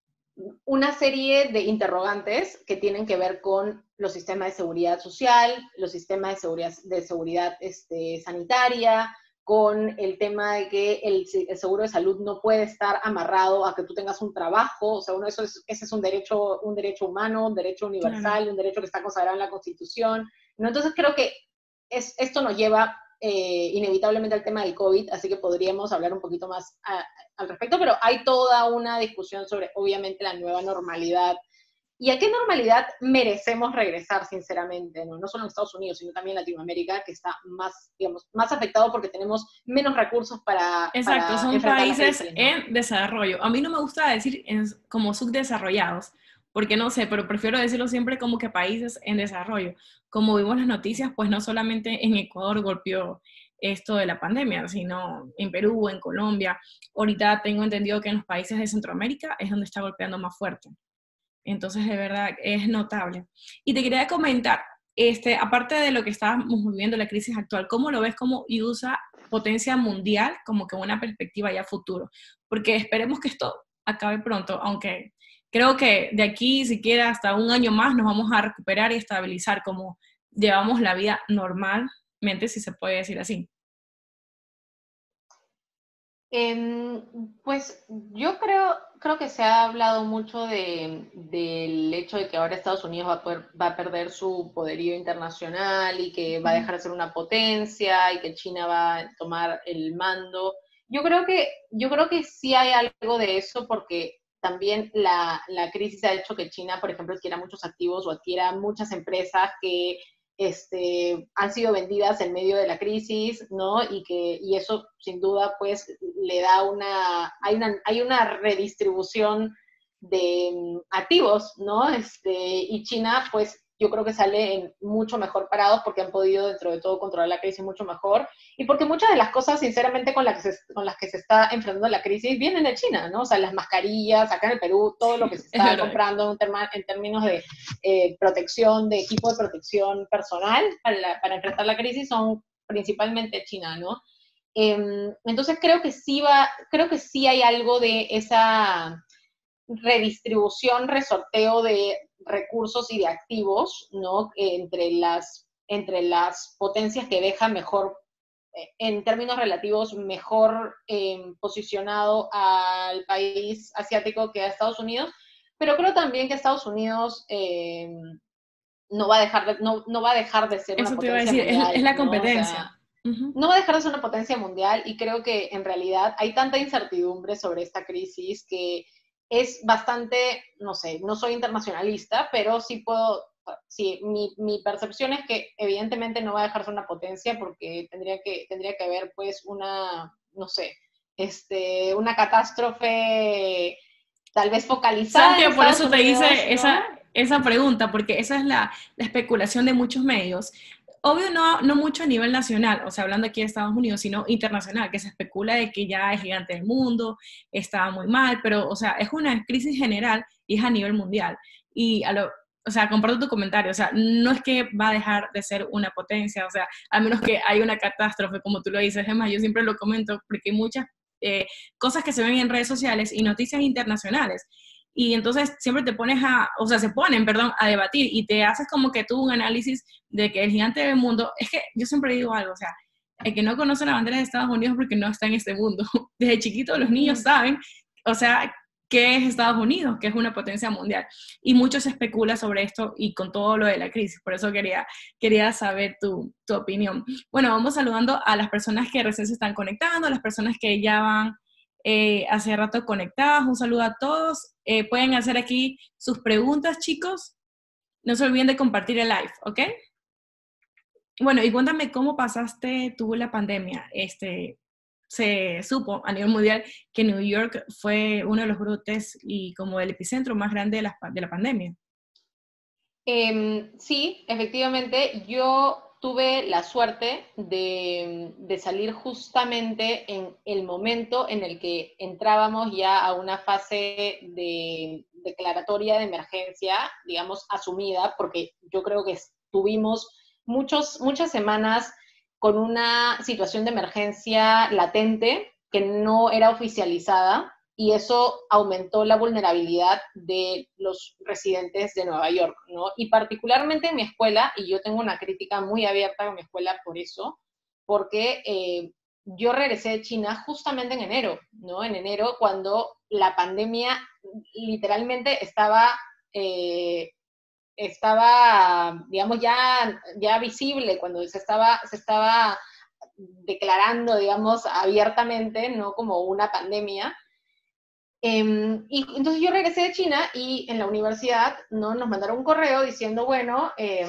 una serie de interrogantes que tienen que ver con los sistemas de seguridad social, los sistemas de seguridad, de seguridad este, sanitaria, con el tema de que el, el seguro de salud no puede estar amarrado a que tú tengas un trabajo, o sea, uno, eso es, ese es un derecho, un derecho humano, un derecho universal, claro. Un derecho que está consagrado en la Constitución, ¿no? Entonces creo que es, esto nos lleva eh, inevitablemente al tema del COVID, así que podríamos hablar un poquito más a, al respecto, pero hay toda una discusión sobre, obviamente, la nueva normalidad. ¿Y a qué normalidad merecemos regresar, sinceramente? No, no solo en Estados Unidos, sino también en Latinoamérica, que está más, digamos, más afectado porque tenemos menos recursos para Exacto, para son países crisis, ¿no? En desarrollo. A mí no me gusta decir en, como subdesarrollados, porque no sé, pero prefiero decirlo siempre como que países en desarrollo. Como vimos las noticias, pues no solamente en Ecuador golpeó esto de la pandemia, sino en Perú, en Colombia. Ahorita tengo entendido que en los países de Centroamérica es donde está golpeando más fuerte. Entonces, de verdad, es notable. Y te quería comentar, este, aparte de lo que estábamos viviendo, la crisis actual, ¿cómo lo ves como I U S A potencia mundial como que una perspectiva ya futuro? Porque esperemos que esto acabe pronto, aunque creo que de aquí, siquiera hasta un año más, nos vamos a recuperar y estabilizar como llevamos la vida normalmente, si se puede decir así. Eh, pues yo creo, creo que se ha hablado mucho de, del hecho de que ahora Estados Unidos va a, poder, va a perder su poderío internacional y que va a dejar de ser una potencia y que China va a tomar el mando. Yo creo que, yo creo que sí hay algo de eso porque también la, la crisis ha hecho que China, por ejemplo, adquiera muchos activos o adquiera muchas empresas que Este, han sido vendidas en medio de la crisis, ¿no? Y que y eso sin duda pues le da una hay una hay una redistribución de um, activos, ¿no? Este, y China pues yo creo que sale en mucho mejor parados porque han podido dentro de todo controlar la crisis mucho mejor y porque muchas de las cosas sinceramente con las que se, con las que se está enfrentando la crisis vienen de China, ¿no? O sea, las mascarillas, acá en el Perú, todo lo que se está comprando en, terma, en términos de eh, protección, de equipo de protección personal para, la, para enfrentar la crisis son principalmente China, ¿no? Eh, entonces creo que sí va, creo que sí hay algo de esa redistribución, resorteo de recursos y de activos, ¿no? Entre las, entre las potencias que deja mejor, en términos relativos, mejor eh, posicionado al país asiático que a Estados Unidos, pero creo también que Estados Unidos eh, no, va a dejar de, no, no va a dejar de ser Eso una te iba a potencia decir, mundial. Es, es la ¿no? competencia. O sea, Uh-huh. No va a dejar de ser una potencia mundial y creo que en realidad hay tanta incertidumbre sobre esta crisis que es bastante, no sé, no soy internacionalista, pero sí puedo, sí, mi, mi percepción es que evidentemente no va a dejar de ser una potencia porque tendría que, tendría que haber pues una, no sé, este, una catástrofe tal vez focalizada. Santiago, por eso te hice ¿no? esa, esa pregunta, porque esa es la, la especulación de muchos medios. obvio no, no mucho a nivel nacional, o sea, hablando aquí de Estados Unidos, sino internacional, que se especula de que ya es gigante del mundo, está muy mal, pero, o sea, es una crisis general y es a nivel mundial. Y, a lo, o sea, comparto tu comentario, o sea, no es que va a dejar de ser una potencia, o sea, a menos que haya una catástrofe, como tú lo dices, es más, yo siempre lo comento, porque hay muchas eh, cosas que se ven en redes sociales y noticias internacionales. Y entonces siempre te pones a, o sea, se ponen, perdón, a debatir y te haces como que tú un análisis de que el gigante del mundo, es que yo siempre digo algo, o sea, el que no conoce la bandera de Estados Unidos porque no está en este mundo. Desde chiquito los niños saben, o sea, qué es Estados Unidos, que es una potencia mundial. Y mucho se especula sobre esto y con todo lo de la crisis, por eso quería, quería saber tu, tu opinión. Bueno, vamos saludando a las personas que recién se están conectando, a las personas que ya van eh, hace rato conectadas, un saludo a todos. Eh, pueden hacer aquí sus preguntas, chicos. No se olviden de compartir el live, ¿ok? Bueno, y cuéntame cómo pasaste tú la pandemia. Este, se supo a nivel mundial que New York fue uno de los brotes y como el epicentro más grande de la, de la pandemia. Eh, sí, efectivamente, yo tuve la suerte de, de salir justamente en el momento en el que entrábamos ya a una fase de declaratoria de emergencia, digamos, asumida, porque yo creo que tuvimos muchos, muchas semanas con una situación de emergencia latente que no era oficializada, y eso aumentó la vulnerabilidad de los residentes de Nueva York, ¿no? Y particularmente en mi escuela, y yo tengo una crítica muy abierta con mi escuela por eso, porque eh, yo regresé de China justamente en enero, ¿no? En enero, cuando la pandemia literalmente estaba, eh, estaba digamos, ya, ya visible, cuando se estaba, se estaba declarando, digamos, abiertamente, ¿no? Como una pandemia. Eh, y entonces yo regresé de China y en la universidad, ¿no? Nos mandaron un correo diciendo, bueno, eh,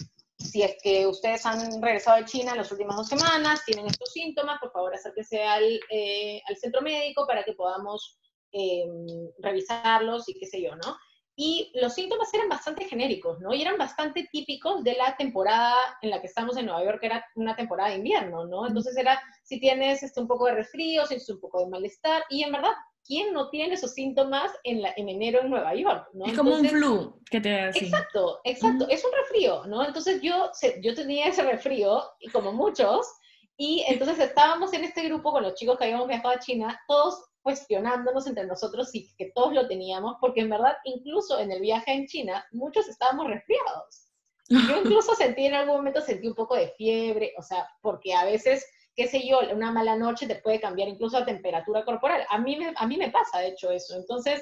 si es que ustedes han regresado de China en las últimas dos semanas, tienen estos síntomas, por favor acérquense al, eh, al centro médico para que podamos eh, revisarlos y qué sé yo, ¿no? Y los síntomas eran bastante genéricos, ¿no? Y eran bastante típicos de la temporada en la que estamos en Nueva York, que era una temporada de invierno, ¿no? Entonces era, si tienes este, un poco de resfrío, si tienes un poco de malestar, y en verdad, ¿quién no tiene esos síntomas en, la, en enero en Nueva York, ¿no? Es Entonces, como un flu que te da así. Exacto, exacto, uh-huh. Es un resfrío, ¿no? Entonces yo, yo tenía ese resfrío, y como muchos, y entonces estábamos en este grupo con los chicos que habíamos viajado a China, todos cuestionándonos entre nosotros si que todos lo teníamos, porque en verdad, incluso en el viaje en China, muchos estábamos resfriados. Yo incluso sentí en algún momento, sentí un poco de fiebre, o sea, porque a veces, qué sé yo, una mala noche te puede cambiar incluso la temperatura corporal. A mí me, a mí me pasa, de hecho, eso. Entonces,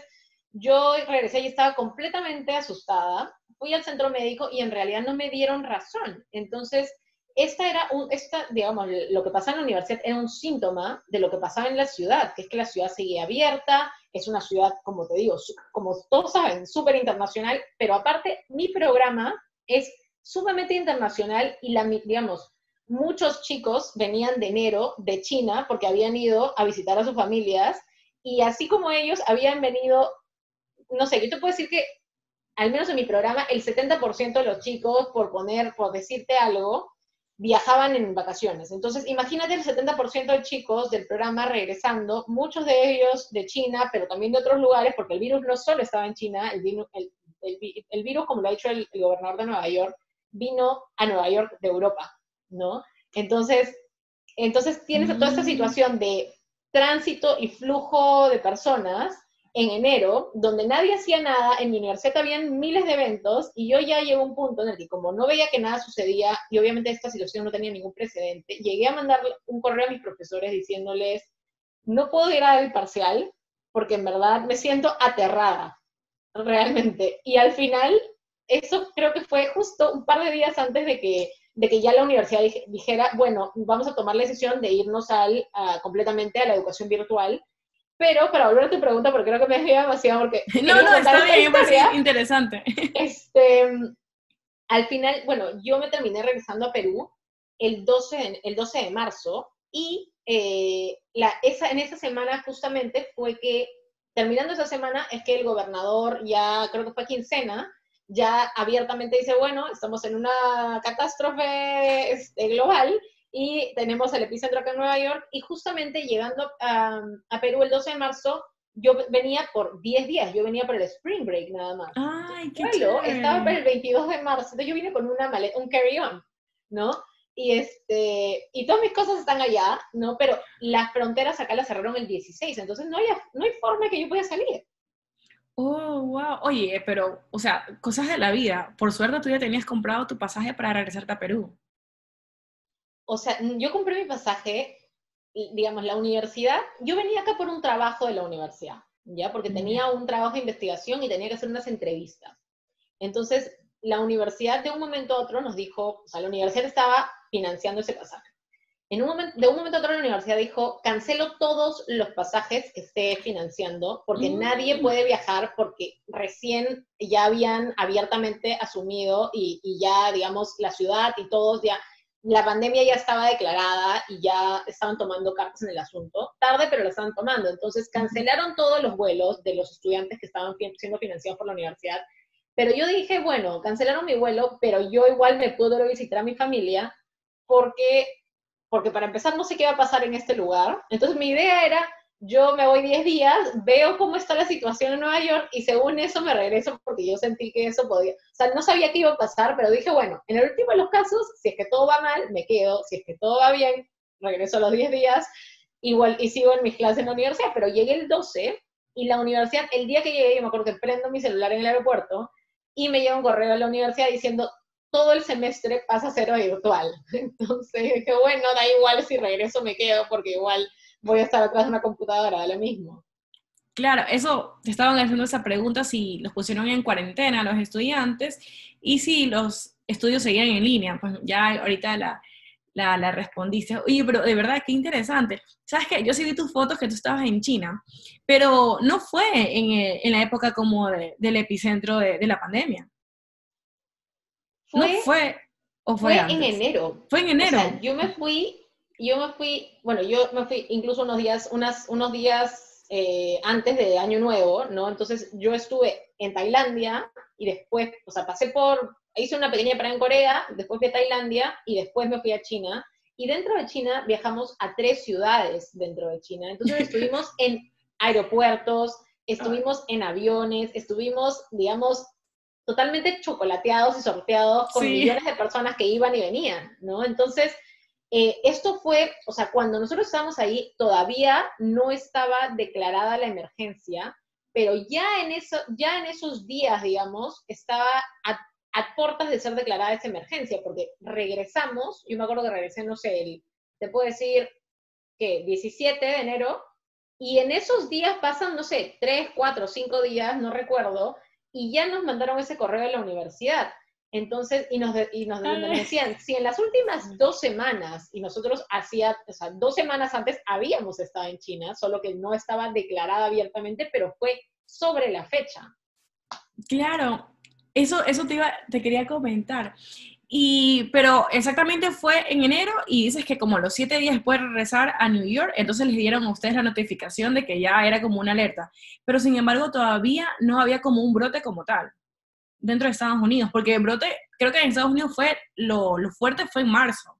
yo regresé y estaba completamente asustada. Fui al centro médico y en realidad no me dieron razón. Entonces, esta era un, esta, digamos, lo que pasaba en la universidad era un síntoma de lo que pasaba en la ciudad, que es que la ciudad seguía abierta, es una ciudad, como te digo, como todos saben, súper internacional, pero aparte, mi programa es sumamente internacional y, la, digamos, muchos chicos venían de enero de China porque habían ido a visitar a sus familias y así como ellos habían venido, no sé, yo te puedo decir que al menos en mi programa el setenta por ciento de los chicos, por poner, por decirte algo, viajaban en vacaciones. Entonces, imagínate el setenta por ciento de chicos del programa regresando, muchos de ellos de China, pero también de otros lugares, porque el virus no solo estaba en China, el, vino, el, el, el virus, como lo ha dicho el, el gobernador de Nueva York, vino a Nueva York de Europa, ¿no? Entonces, entonces tienes toda esta situación de tránsito y flujo de personas en enero, donde nadie hacía nada, en mi universidad habían miles de eventos, y yo ya llegué a un punto en el que como no veía que nada sucedía, y obviamente esta situación no tenía ningún precedente, llegué a mandar un correo a mis profesores diciéndoles, no puedo ir a dar el parcial, porque en verdad me siento aterrada, realmente. Y al final, eso creo que fue justo un par de días antes de que, de que ya la universidad dijera, bueno, vamos a tomar la decisión de irnos al, a, completamente a la educación virtual. Pero, para volver a tu pregunta, porque creo que me desvié demasiado, porque... No, no, está bien, me parece interesante. Este, al final, bueno, yo me terminé regresando a Perú el doce de, el doce de marzo, y eh, la, esa, en esa semana justamente fue que, terminando esa semana, es que el gobernador ya, creo que fue quincena, ya abiertamente dice, bueno, estamos en una catástrofe este, global y tenemos el epicentro acá en Nueva York, y justamente llegando a, a Perú el doce de marzo, yo venía por diez días, yo venía por el Spring Break nada más. Ay, qué El vuelo estaba para chévere. el veintidós de marzo, entonces yo vine con una maleta, un carry-on, ¿no? Y, este, y todas mis cosas están allá, ¿no? Pero las fronteras acá las cerraron el dieciséis, entonces no hay, no hay forma que yo pueda salir. Oh, wow. Oye, pero, o sea, cosas de la vida. Por suerte tú ya tenías comprado tu pasaje para regresarte a Perú. O sea, yo compré mi pasaje, digamos, la universidad, yo venía acá por un trabajo de la universidad, ¿ya? Porque Ya. tenía un trabajo de investigación y tenía que hacer unas entrevistas. Entonces, la universidad de un momento a otro nos dijo, o sea, la universidad estaba financiando ese pasaje. En un momento, de un momento a otro la universidad dijo, cancelo todos los pasajes que esté financiando, porque nadie Mm, puede viajar, porque recién ya habían abiertamente asumido y, y ya, digamos, la ciudad y todos ya, la pandemia ya estaba declarada y ya estaban tomando cartas en el asunto. Tarde, pero lo estaban tomando. Entonces cancelaron todos los vuelos de los estudiantes que estaban siendo financiados por la universidad. Pero yo dije, bueno, cancelaron mi vuelo, pero yo igual me puedo visitar a mi familia, porque porque para empezar no sé qué va a pasar en este lugar. Entonces mi idea era, yo me voy diez días, veo cómo está la situación en Nueva York y según eso me regreso, porque yo sentí que eso podía, o sea, no sabía qué iba a pasar, pero dije, bueno, en el último de los casos, si es que todo va mal, me quedo, si es que todo va bien, regreso a los diez días, igual, y sigo en mis clases en la universidad, pero llegué el doce y la universidad, el día que llegué, yo me acuerdo que prendo mi celular en el aeropuerto y me llega un correo de la universidad diciendo, todo el semestre pasa a ser virtual. Entonces dije, bueno, da igual si regreso me quedo, porque igual voy a estar atrás de una computadora, da lo mismo. claro, eso, te estaban haciendo esa pregunta si los pusieron en cuarentena los estudiantes y si los estudios seguían en línea. Pues ya ahorita la, la, la respondiste. Oye, pero de verdad, qué interesante. ¿Sabes qué? Yo sí vi tus fotos que tú estabas en China, pero no fue en, eh, en la época como de- del epicentro de, de la pandemia. No Fue, fue, o fue fue en antes. enero. Fue en O sea, enero. yo me fui, yo me fui, bueno, yo me fui incluso unos días, unas, unos días eh, antes de Año Nuevo, ¿no? Entonces yo estuve en Tailandia y después, o sea, pasé por, hice una pequeña parada en Corea, después fui a Tailandia y después me fui a China. Y dentro de China viajamos a tres ciudades dentro de China. Entonces estuvimos en aeropuertos, estuvimos en aviones, estuvimos, digamos, totalmente chocolateados y sorteados con Sí, millones de personas que iban y venían, ¿no? Entonces, eh, esto fue, o sea, cuando nosotros estábamos ahí, todavía no estaba declarada la emergencia, pero ya en, eso, ya en esos días, digamos, estaba a, a puertas de ser declarada esa emergencia, porque regresamos, yo me acuerdo que regresé, no sé, el, te puedo decir que diecisiete de enero, y en esos días pasan, no sé, tres, cuatro, cinco días, no recuerdo, y ya nos mandaron ese correo de la universidad. Entonces, y nos, de, y nos, donde nos ay, decían, si en las últimas dos semanas, y nosotros hacía, o sea, dos semanas antes habíamos estado en China, solo que no estaba declarada abiertamente, pero fue sobre la fecha. claro. Eso, eso te iba, te quería comentar. Y, pero exactamente fue en enero y dices que como los siete días después de regresar a New York, entonces les dieron a ustedes la notificación de que ya era como una alerta. Pero sin embargo todavía no había como un brote como tal dentro de Estados Unidos, porque el brote creo que en Estados Unidos fue, lo, lo fuerte fue en marzo.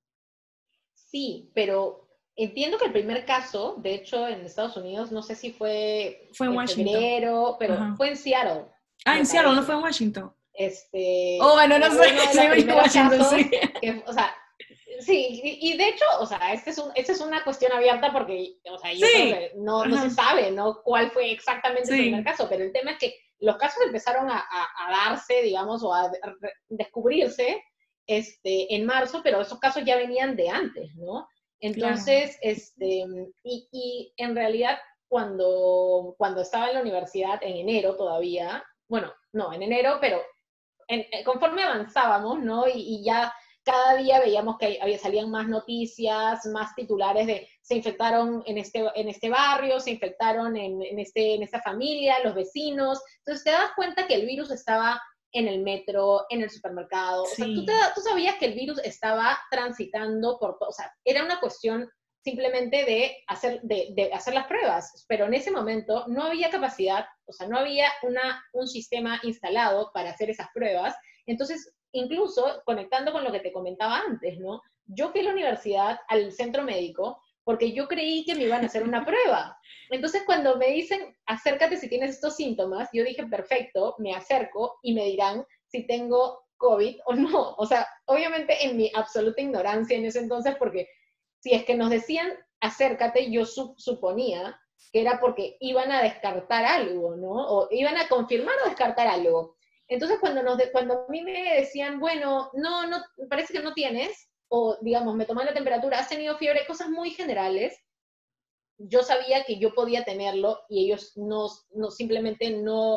Sí, pero entiendo que el primer caso, de hecho, en Estados Unidos, no sé si fue Fue en en Washington. febrero, pero Ajá. fue en Seattle, Ah, me en Seattle, no fue parece. en Washington. Este, Oh, bueno, no fue sé, uno de los soy en primeros Washington, casos sí. que, o sea, sí, y, y de hecho, o sea, este es un, esta es una cuestión abierta porque, o sea, yo creo Sí, que no, no se ajá, sabe, ¿no? Cuál fue exactamente el primer sí, caso, pero el tema es que los casos empezaron a, a, a darse, digamos, o a re- descubrirse este, en marzo, pero esos casos ya venían de antes, ¿no? claro. Entonces, este, y, y en realidad, cuando, cuando estaba en la universidad, en enero todavía, bueno, no, en enero, pero en, conforme avanzábamos, ¿no? Y, y, ya cada día veíamos que había, salían más noticias, más titulares de se infectaron en este, en este barrio, se infectaron en, en, este, en esta familia, los vecinos. Entonces te das cuenta que el virus estaba en el metro, en el supermercado. O sea, tú, te, Sí, tú sabías que el virus estaba transitando por todo. O sea, era una cuestión simplemente de hacer, de, de hacer las pruebas, pero en ese momento no había capacidad, o sea, no había una, un sistema instalado para hacer esas pruebas. Entonces, incluso conectando con lo que te comentaba antes, ¿no? Yo fui a la universidad, al centro médico, porque yo creí que me iban a hacer una prueba. Entonces, cuando me dicen, acércate si tienes estos síntomas, yo dije, perfecto, me acerco y me dirán si tengo COVID o no. O sea, obviamente en mi absoluta ignorancia en ese entonces, porque si es que nos decían, acércate, yo su suponía que era porque iban a descartar algo, ¿no? O iban a confirmar o descartar algo. Entonces, cuando, nos de cuando a mí me decían, bueno, no, no, parece que no tienes, o digamos, me toman la temperatura, has tenido fiebre, cosas muy generales, yo sabía que yo podía tenerlo y ellos no, no simplemente no,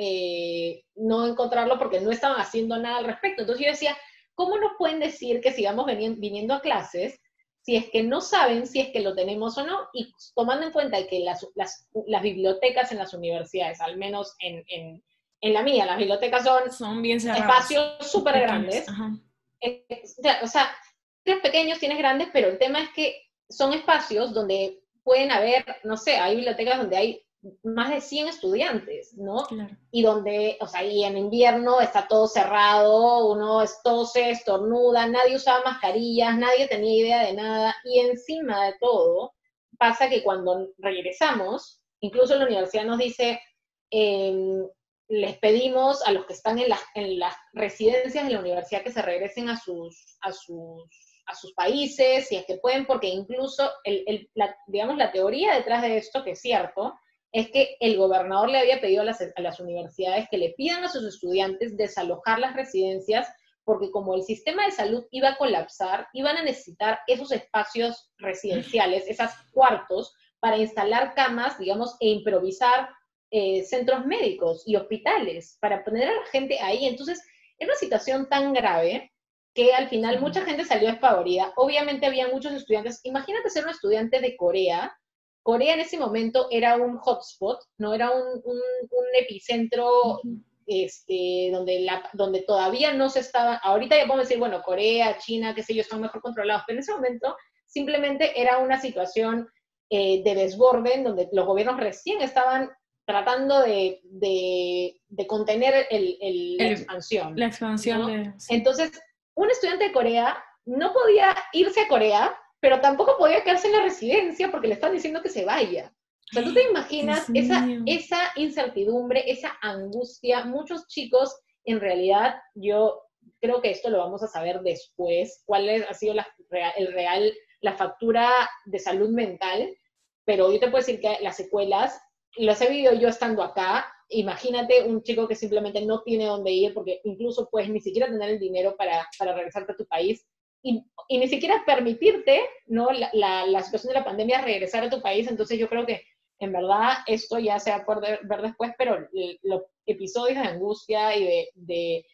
eh, no encontrarlo porque no estaban haciendo nada al respecto. Entonces yo decía, ¿cómo nos pueden decir que sigamos viniendo a clases si es que no saben si es que lo tenemos o no? Y tomando en cuenta que las, las, las bibliotecas en las universidades, al menos en, en, en la mía, las bibliotecas son, son bien cerradas, espacios súper grandes. Eh, o sea, tienes pequeños, tienes grandes, pero el tema es que son espacios donde pueden haber, no sé, hay bibliotecas donde hay más de cien estudiantes, ¿no? Claro. Y donde, o sea, y en invierno está todo cerrado, uno tose, estornuda, nadie usaba mascarillas, nadie tenía idea de nada, y encima de todo, pasa que cuando regresamos, incluso la universidad nos dice, eh, les pedimos a los que están en las, en las residencias de la universidad que se regresen a sus, a sus, a sus países, si es que pueden, porque incluso, el, el, la, digamos, la teoría detrás de esto, que es cierto, es que el gobernador le había pedido a las, a las universidades que le pidan a sus estudiantes desalojar las residencias, porque como el sistema de salud iba a colapsar, iban a necesitar esos espacios residenciales, esos cuartos, para instalar camas, digamos, e improvisar eh, centros médicos y hospitales, para poner a la gente ahí. Entonces, era una situación tan grave que al final mucha gente salió despavorida. Obviamente había muchos estudiantes. Imagínate ser un estudiante de Corea. Corea en ese momento era un hotspot, no era un, un, un epicentro uh-huh. este, donde, la, donde todavía no se estaba, ahorita ya podemos decir, bueno, Corea, China, qué sé yo, están mejor controlados, pero en ese momento simplemente era una situación eh, de desborde en donde los gobiernos recién estaban tratando de, de, de contener el, el, la expansión. La expansión, ¿no? de... Sí. Entonces, un estudiante de Corea no podía irse a Corea, pero tampoco podía quedarse en la residencia porque le estaban diciendo que se vaya. O sea, tú te imaginas esa, esa incertidumbre, esa angustia. Muchos chicos, en realidad, yo creo que esto lo vamos a saber después, cuál es, ha sido la, el real, la factura de salud mental, pero yo te puedo decir que las secuelas, las he vivido yo estando acá. Imagínate un chico que simplemente no tiene dónde ir, porque incluso puedes ni siquiera tener el dinero para, para regresarte a tu país, y, y ni siquiera permitirte, ¿no? La, la, la situación de la pandemia, regresar a tu país. Entonces yo creo que, en verdad, esto ya se va a poder ver después, pero los episodios de angustia y de, de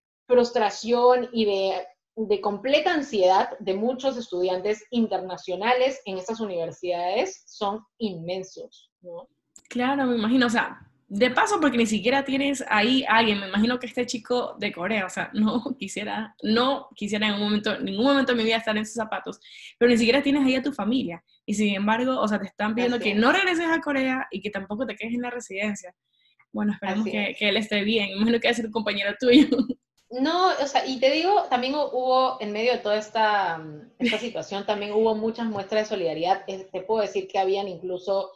frustración y de, de completa ansiedad de muchos estudiantes internacionales en estas universidades son inmensos, ¿no? Claro, me imagino, o sea, de paso, porque ni siquiera tienes ahí a alguien, me imagino que este chico de Corea, o sea, no quisiera, no quisiera en un momento, en ningún momento de mi vida estar en sus zapatos, pero ni siquiera tienes ahí a tu familia, y sin embargo, o sea, te están pidiendo Así que es. no regreses a Corea y que tampoco te quedes en la residencia. Bueno, esperemos que, que él esté bien, me imagino que va a ser un compañero tuyo. No, o sea, y te digo, también hubo, en medio de toda esta, esta situación, también hubo muchas muestras de solidaridad. Te puedo decir que habían incluso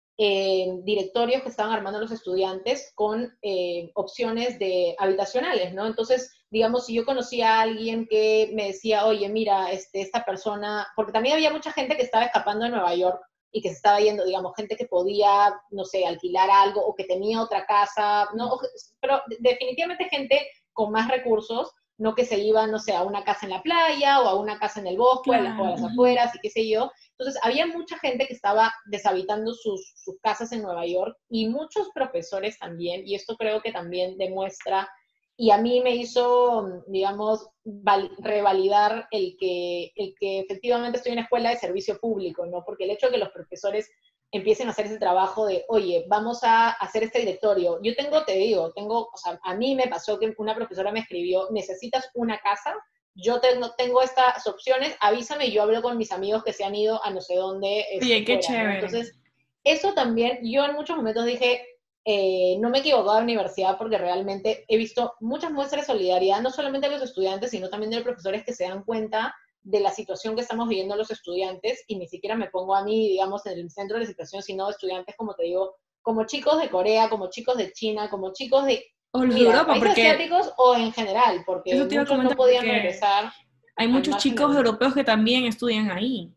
Eh, directorios que estaban armando los estudiantes con eh, opciones de habitacionales, ¿no? Entonces, digamos, si yo conocía a alguien que me decía, oye, mira, este, esta persona, porque también había mucha gente que estaba escapando de Nueva York y que se estaba yendo, digamos, gente que podía, no sé, alquilar algo o que tenía otra casa, ¿no? O, pero definitivamente gente con más recursos, no que se iba, no sé, a una casa en la playa o a una casa en el bosque, claro, o a las afueras y qué sé yo. Entonces, había mucha gente que estaba deshabitando sus, sus casas en Nueva York y muchos profesores también, y esto creo que también demuestra, y a mí me hizo, digamos, val, revalidar el que, el que efectivamente estoy en una escuela de servicio público, ¿no? Porque el hecho de que los profesores empiecen a hacer ese trabajo de, oye, vamos a hacer este directorio. Yo tengo, te digo, tengo, o sea, a mí me pasó que una profesora me escribió, ¿necesitas una casa? yo tengo, tengo estas opciones, avísame y yo hablo con mis amigos que se han ido a no sé dónde. Oye, qué fuera, chévere. ¿no? Entonces, eso también, yo en muchos momentos dije, eh, no me he equivocado de la universidad porque realmente he visto muchas muestras de solidaridad, no solamente de los estudiantes, sino también de los profesores que se dan cuenta de la situación que estamos viviendo los estudiantes, y ni siquiera me pongo a mí, digamos, en el centro de la situación, sino estudiantes, como te digo, como chicos de Corea, como chicos de China, como chicos de, O los de mira, Europa, países porque asiáticos o en general, porque eso te iba a muchos no comentar, podían porque regresar hay al muchos margen chicos del mundo. europeos que también estudian ahí.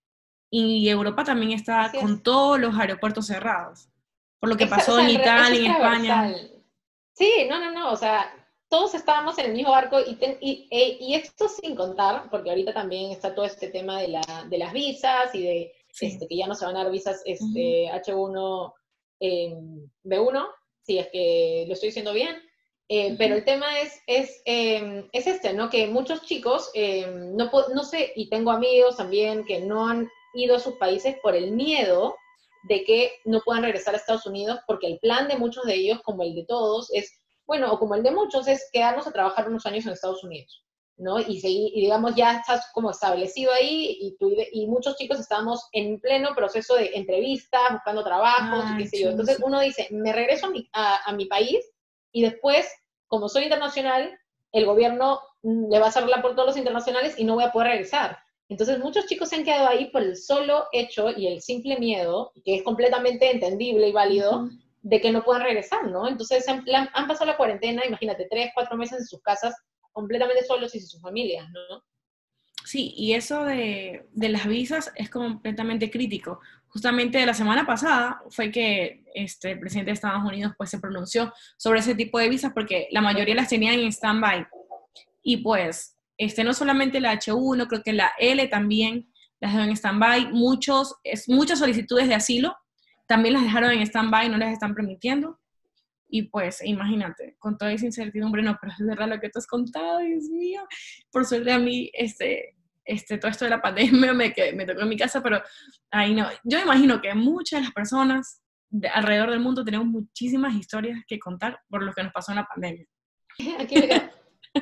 Y Europa también está Así es. con todos los aeropuertos cerrados. Por lo que Exa- o pasó sea, en en re- eso Italia, es en España. transversal. Sí, no, no, no, o sea, todos estábamos en el mismo barco y, ten- y, e- y esto sin contar, porque ahorita también está todo este tema de, la, de las visas y de Sí. este, que ya no se van a dar visas Ujú. este, H uno, eh, B uno, si es que lo estoy diciendo bien. Eh, pero Ujú. el tema es, es, eh, es este, ¿no? Que muchos chicos, eh, no, po- no sé, y tengo amigos también que no han ido a sus países por el miedo de que no puedan regresar a Estados Unidos, porque el plan de muchos de ellos, como el de todos, es, bueno, o como el de muchos, es quedarnos a trabajar unos años en Estados Unidos, ¿no? Y, seguir, y digamos, ya estás como establecido ahí, y, tú, y muchos chicos estábamos en pleno proceso de entrevistas, buscando trabajos, y qué Ay, sé yo. Entonces chuzo. uno dice, me regreso a mi, a, a mi país, y después, como soy internacional, el gobierno mm, le va a cerrar la puerta a los internacionales y no voy a poder regresar. Entonces muchos chicos se han quedado ahí por el solo hecho y el simple miedo, que es completamente entendible y válido, Ujú. de que no puedan regresar, ¿no? Entonces han, han pasado la cuarentena, imagínate, tres, cuatro meses en sus casas, completamente solos y sin sus familias, ¿no? Sí, y eso de, de las visas es completamente crítico. Justamente la semana pasada fue que este, el presidente de Estados Unidos pues, se pronunció sobre ese tipo de visas porque la mayoría las tenían en stand-by. Y pues, este, no solamente la H uno, creo que la L también las dejaron en stand-by. Muchos, es, muchas solicitudes de asilo también las dejaron en stand-by, no les están permitiendo. Y pues, imagínate, con toda esa incertidumbre, no, pero es verdad lo que tú has contado, Dios mío. Por suerte a mí, este, este, todo esto de la pandemia me, que, me tocó en mi casa, pero ahí no. Yo imagino que muchas de las personas de alrededor del mundo tenemos muchísimas historias que contar por lo que nos pasó en la pandemia. Aquí me quedo.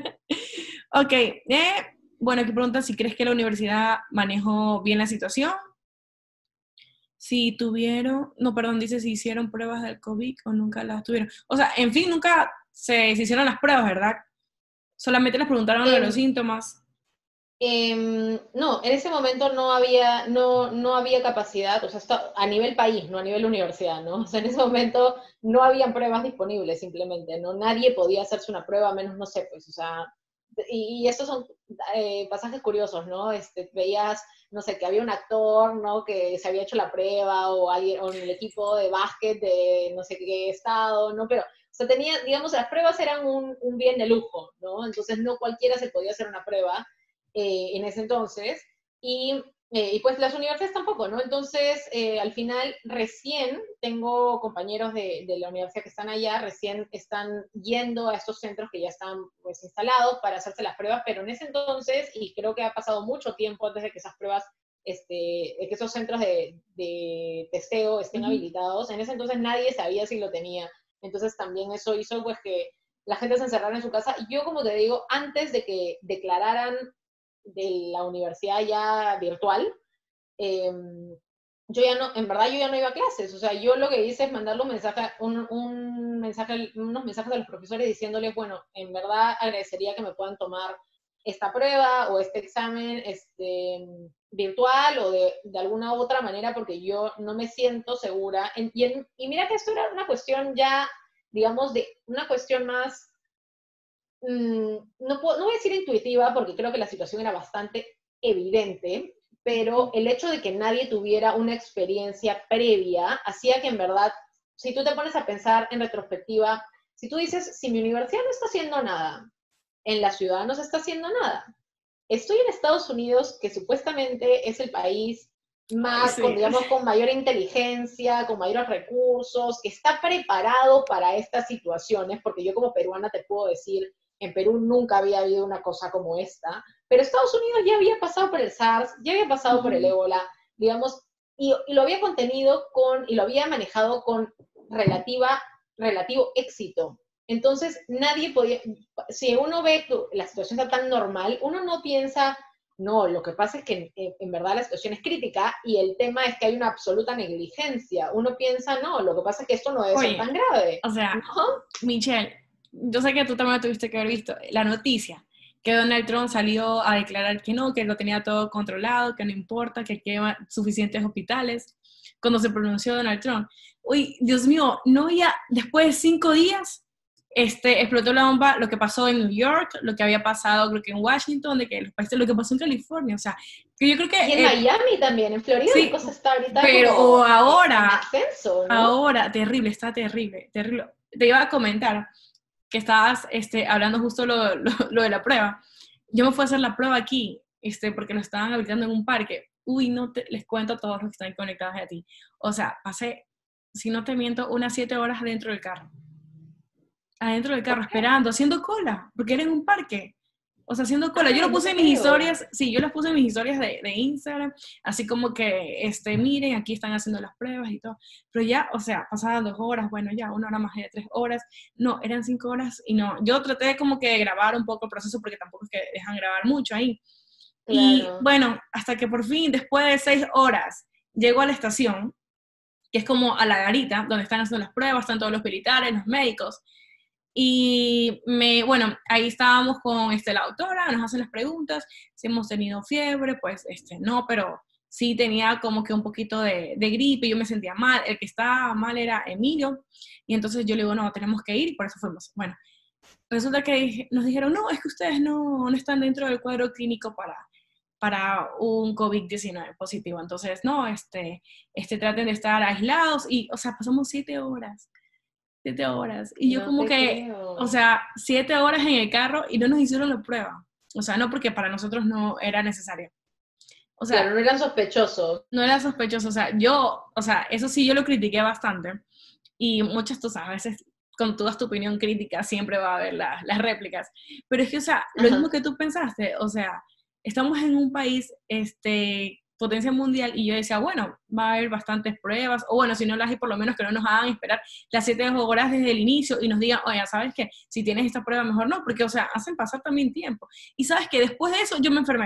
Ok, eh, bueno, aquí pregunta si crees que la universidad manejó bien la situación. Si tuvieron, no, perdón, dice si hicieron pruebas del COVID o nunca las tuvieron. O sea, en fin, nunca se, se hicieron las pruebas, ¿verdad? Solamente les preguntaron lo de los Eh, síntomas. eh, no, en ese momento no había, no, no había capacidad, o sea, esto a nivel país, no a nivel universidad, ¿no? O sea, en ese momento no habían pruebas disponibles simplemente, ¿no? Nadie podía hacerse una prueba, menos, no sé, pues, o sea, y, y estos son eh, pasajes curiosos, ¿no? Este, veías, no sé, que había un actor, ¿no? Que se había hecho la prueba, o alguien, o en el equipo de básquet de no sé qué estado, ¿no? Pero, o sea, tenía, digamos, las pruebas eran un, un bien de lujo, ¿no? Entonces no cualquiera se podía hacer una prueba eh, en ese entonces, y, eh, y, pues las universidades tampoco, ¿no? Entonces, eh, al final, recién tengo compañeros de, de, la universidad que están allá, recién están yendo a estos centros que ya están pues instalados para hacerse las pruebas, pero en ese entonces, y creo que ha pasado mucho tiempo antes de que esas pruebas, este, de que esos centros de, de testeo estén Uh-huh. habilitados, en ese entonces nadie sabía si lo tenía. Entonces también eso hizo pues que la gente se encerrara en su casa. Yo, como te digo, antes de que declararan de la universidad ya virtual, eh, yo ya no, en verdad yo ya no iba a clases, o sea, yo lo que hice es mandarle un mensaje, un, un mensaje, unos mensajes a los profesores diciéndoles, bueno, en verdad agradecería que me puedan tomar esta prueba o este examen este, virtual o de, de alguna otra manera, porque yo no me siento segura. En, y, en, y mira que esto era una cuestión ya, digamos, de una cuestión más no, puedo, no voy a decir intuitiva porque creo que la situación era bastante evidente, pero el hecho de que nadie tuviera una experiencia previa hacía que en verdad, si tú te pones a pensar en retrospectiva, si tú dices, si mi universidad no está haciendo nada, en la ciudad no se está haciendo nada, estoy en Estados Unidos, que supuestamente es el país Ay, más, con, sí. digamos, con mayor inteligencia, con mayores recursos, que está preparado para estas situaciones, porque yo como peruana te puedo decir, en Perú nunca había habido una cosa como esta, pero Estados Unidos ya había pasado por el SARS, ya había pasado uh-huh. por el ébola, digamos, y, y lo había contenido con, y lo había manejado con relativa, relativo éxito. Entonces, nadie podía, si uno ve que la situación está tan normal, uno no piensa, no, lo que pasa es que en, en verdad la situación es crítica y el tema es que hay una absoluta negligencia. Uno piensa, no, lo que pasa es que esto no debe Oye, ser tan grave. O sea, ¿No? Michelle, yo sé que tú también tuviste que haber visto la noticia, que Donald Trump salió a declarar que no, que lo tenía todo controlado, que no importa, que quedan suficientes hospitales, cuando se pronunció Donald Trump. Uy, Dios mío, no ya después de cinco días, este, explotó la bomba, lo que pasó en New York, lo que había pasado creo que en Washington, de que los países, lo que pasó en California, o sea, que yo creo que... Y en eh, Miami también, en Florida sí, la cosa está ahorita pero como ahora, en ascenso, ¿no? ahora, terrible, está terrible, terrible. Te iba a comentar que estabas este, hablando justo lo, lo, lo de la prueba. Yo me fui a hacer la prueba aquí, este, porque lo estaban habilitando en un parque. Uy, no te, les cuento a todos los que están conectados a ti. O sea, pasé, si no te miento, unas siete horas dentro del carro. Adentro del carro, ¿Por qué? esperando, haciendo cola, porque era en un parque. O sea, haciendo cola. Ay, Yo lo no puse te en mis creo. historias, sí, yo las puse en mis historias de, de Instagram, así como que, este, miren, aquí están haciendo las pruebas y todo. Pero ya, o sea, pasaban dos horas, bueno, ya, una hora más de tres horas. No, eran cinco horas y no. Yo traté como que de grabar un poco el proceso porque tampoco es que dejan grabar mucho ahí. Y Claro. bueno, hasta que por fin, después de seis horas, llego a la estación, que es como a la garita, donde están haciendo las pruebas, están todos los militares, los médicos. Y me, bueno, ahí estábamos con este, la doctora, nos hacen las preguntas, si hemos tenido fiebre, pues este, no, pero sí tenía como que un poquito de, de gripe, yo me sentía mal, el que estaba mal era Emilio, y entonces yo le digo, no, tenemos que ir, y por eso fuimos. Bueno, resulta que nos dijeron, no, es que ustedes no, no están dentro del cuadro clínico para, para un COVID diecinueve positivo, entonces, no, este, este, traten de estar aislados, y, o sea, pasamos siete horas. Siete horas. Y yo No como te que, creo. o sea, siete horas en el carro y no nos hicieron la prueba. O sea, no porque para nosotros no era necesario. O sea, Claro, no eran sospechosos. no era sospechoso. O sea, yo, o sea, eso sí yo lo critiqué bastante. Y muchas, tú sabes, a veces con toda tu opinión crítica siempre va a haber la- las réplicas. Pero es que, o sea, lo mismo Ajá. que tú pensaste, o sea, estamos en un país, este, potencia mundial, y yo decía, bueno, va a haber bastantes pruebas, o bueno, si no las hay, por lo menos que no nos hagan esperar las siete horas desde el inicio y nos digan, oye, ¿sabes qué? Si tienes esta prueba, mejor no, porque, o sea, hacen pasar también tiempo. Y sabes que después de eso yo me enfermé.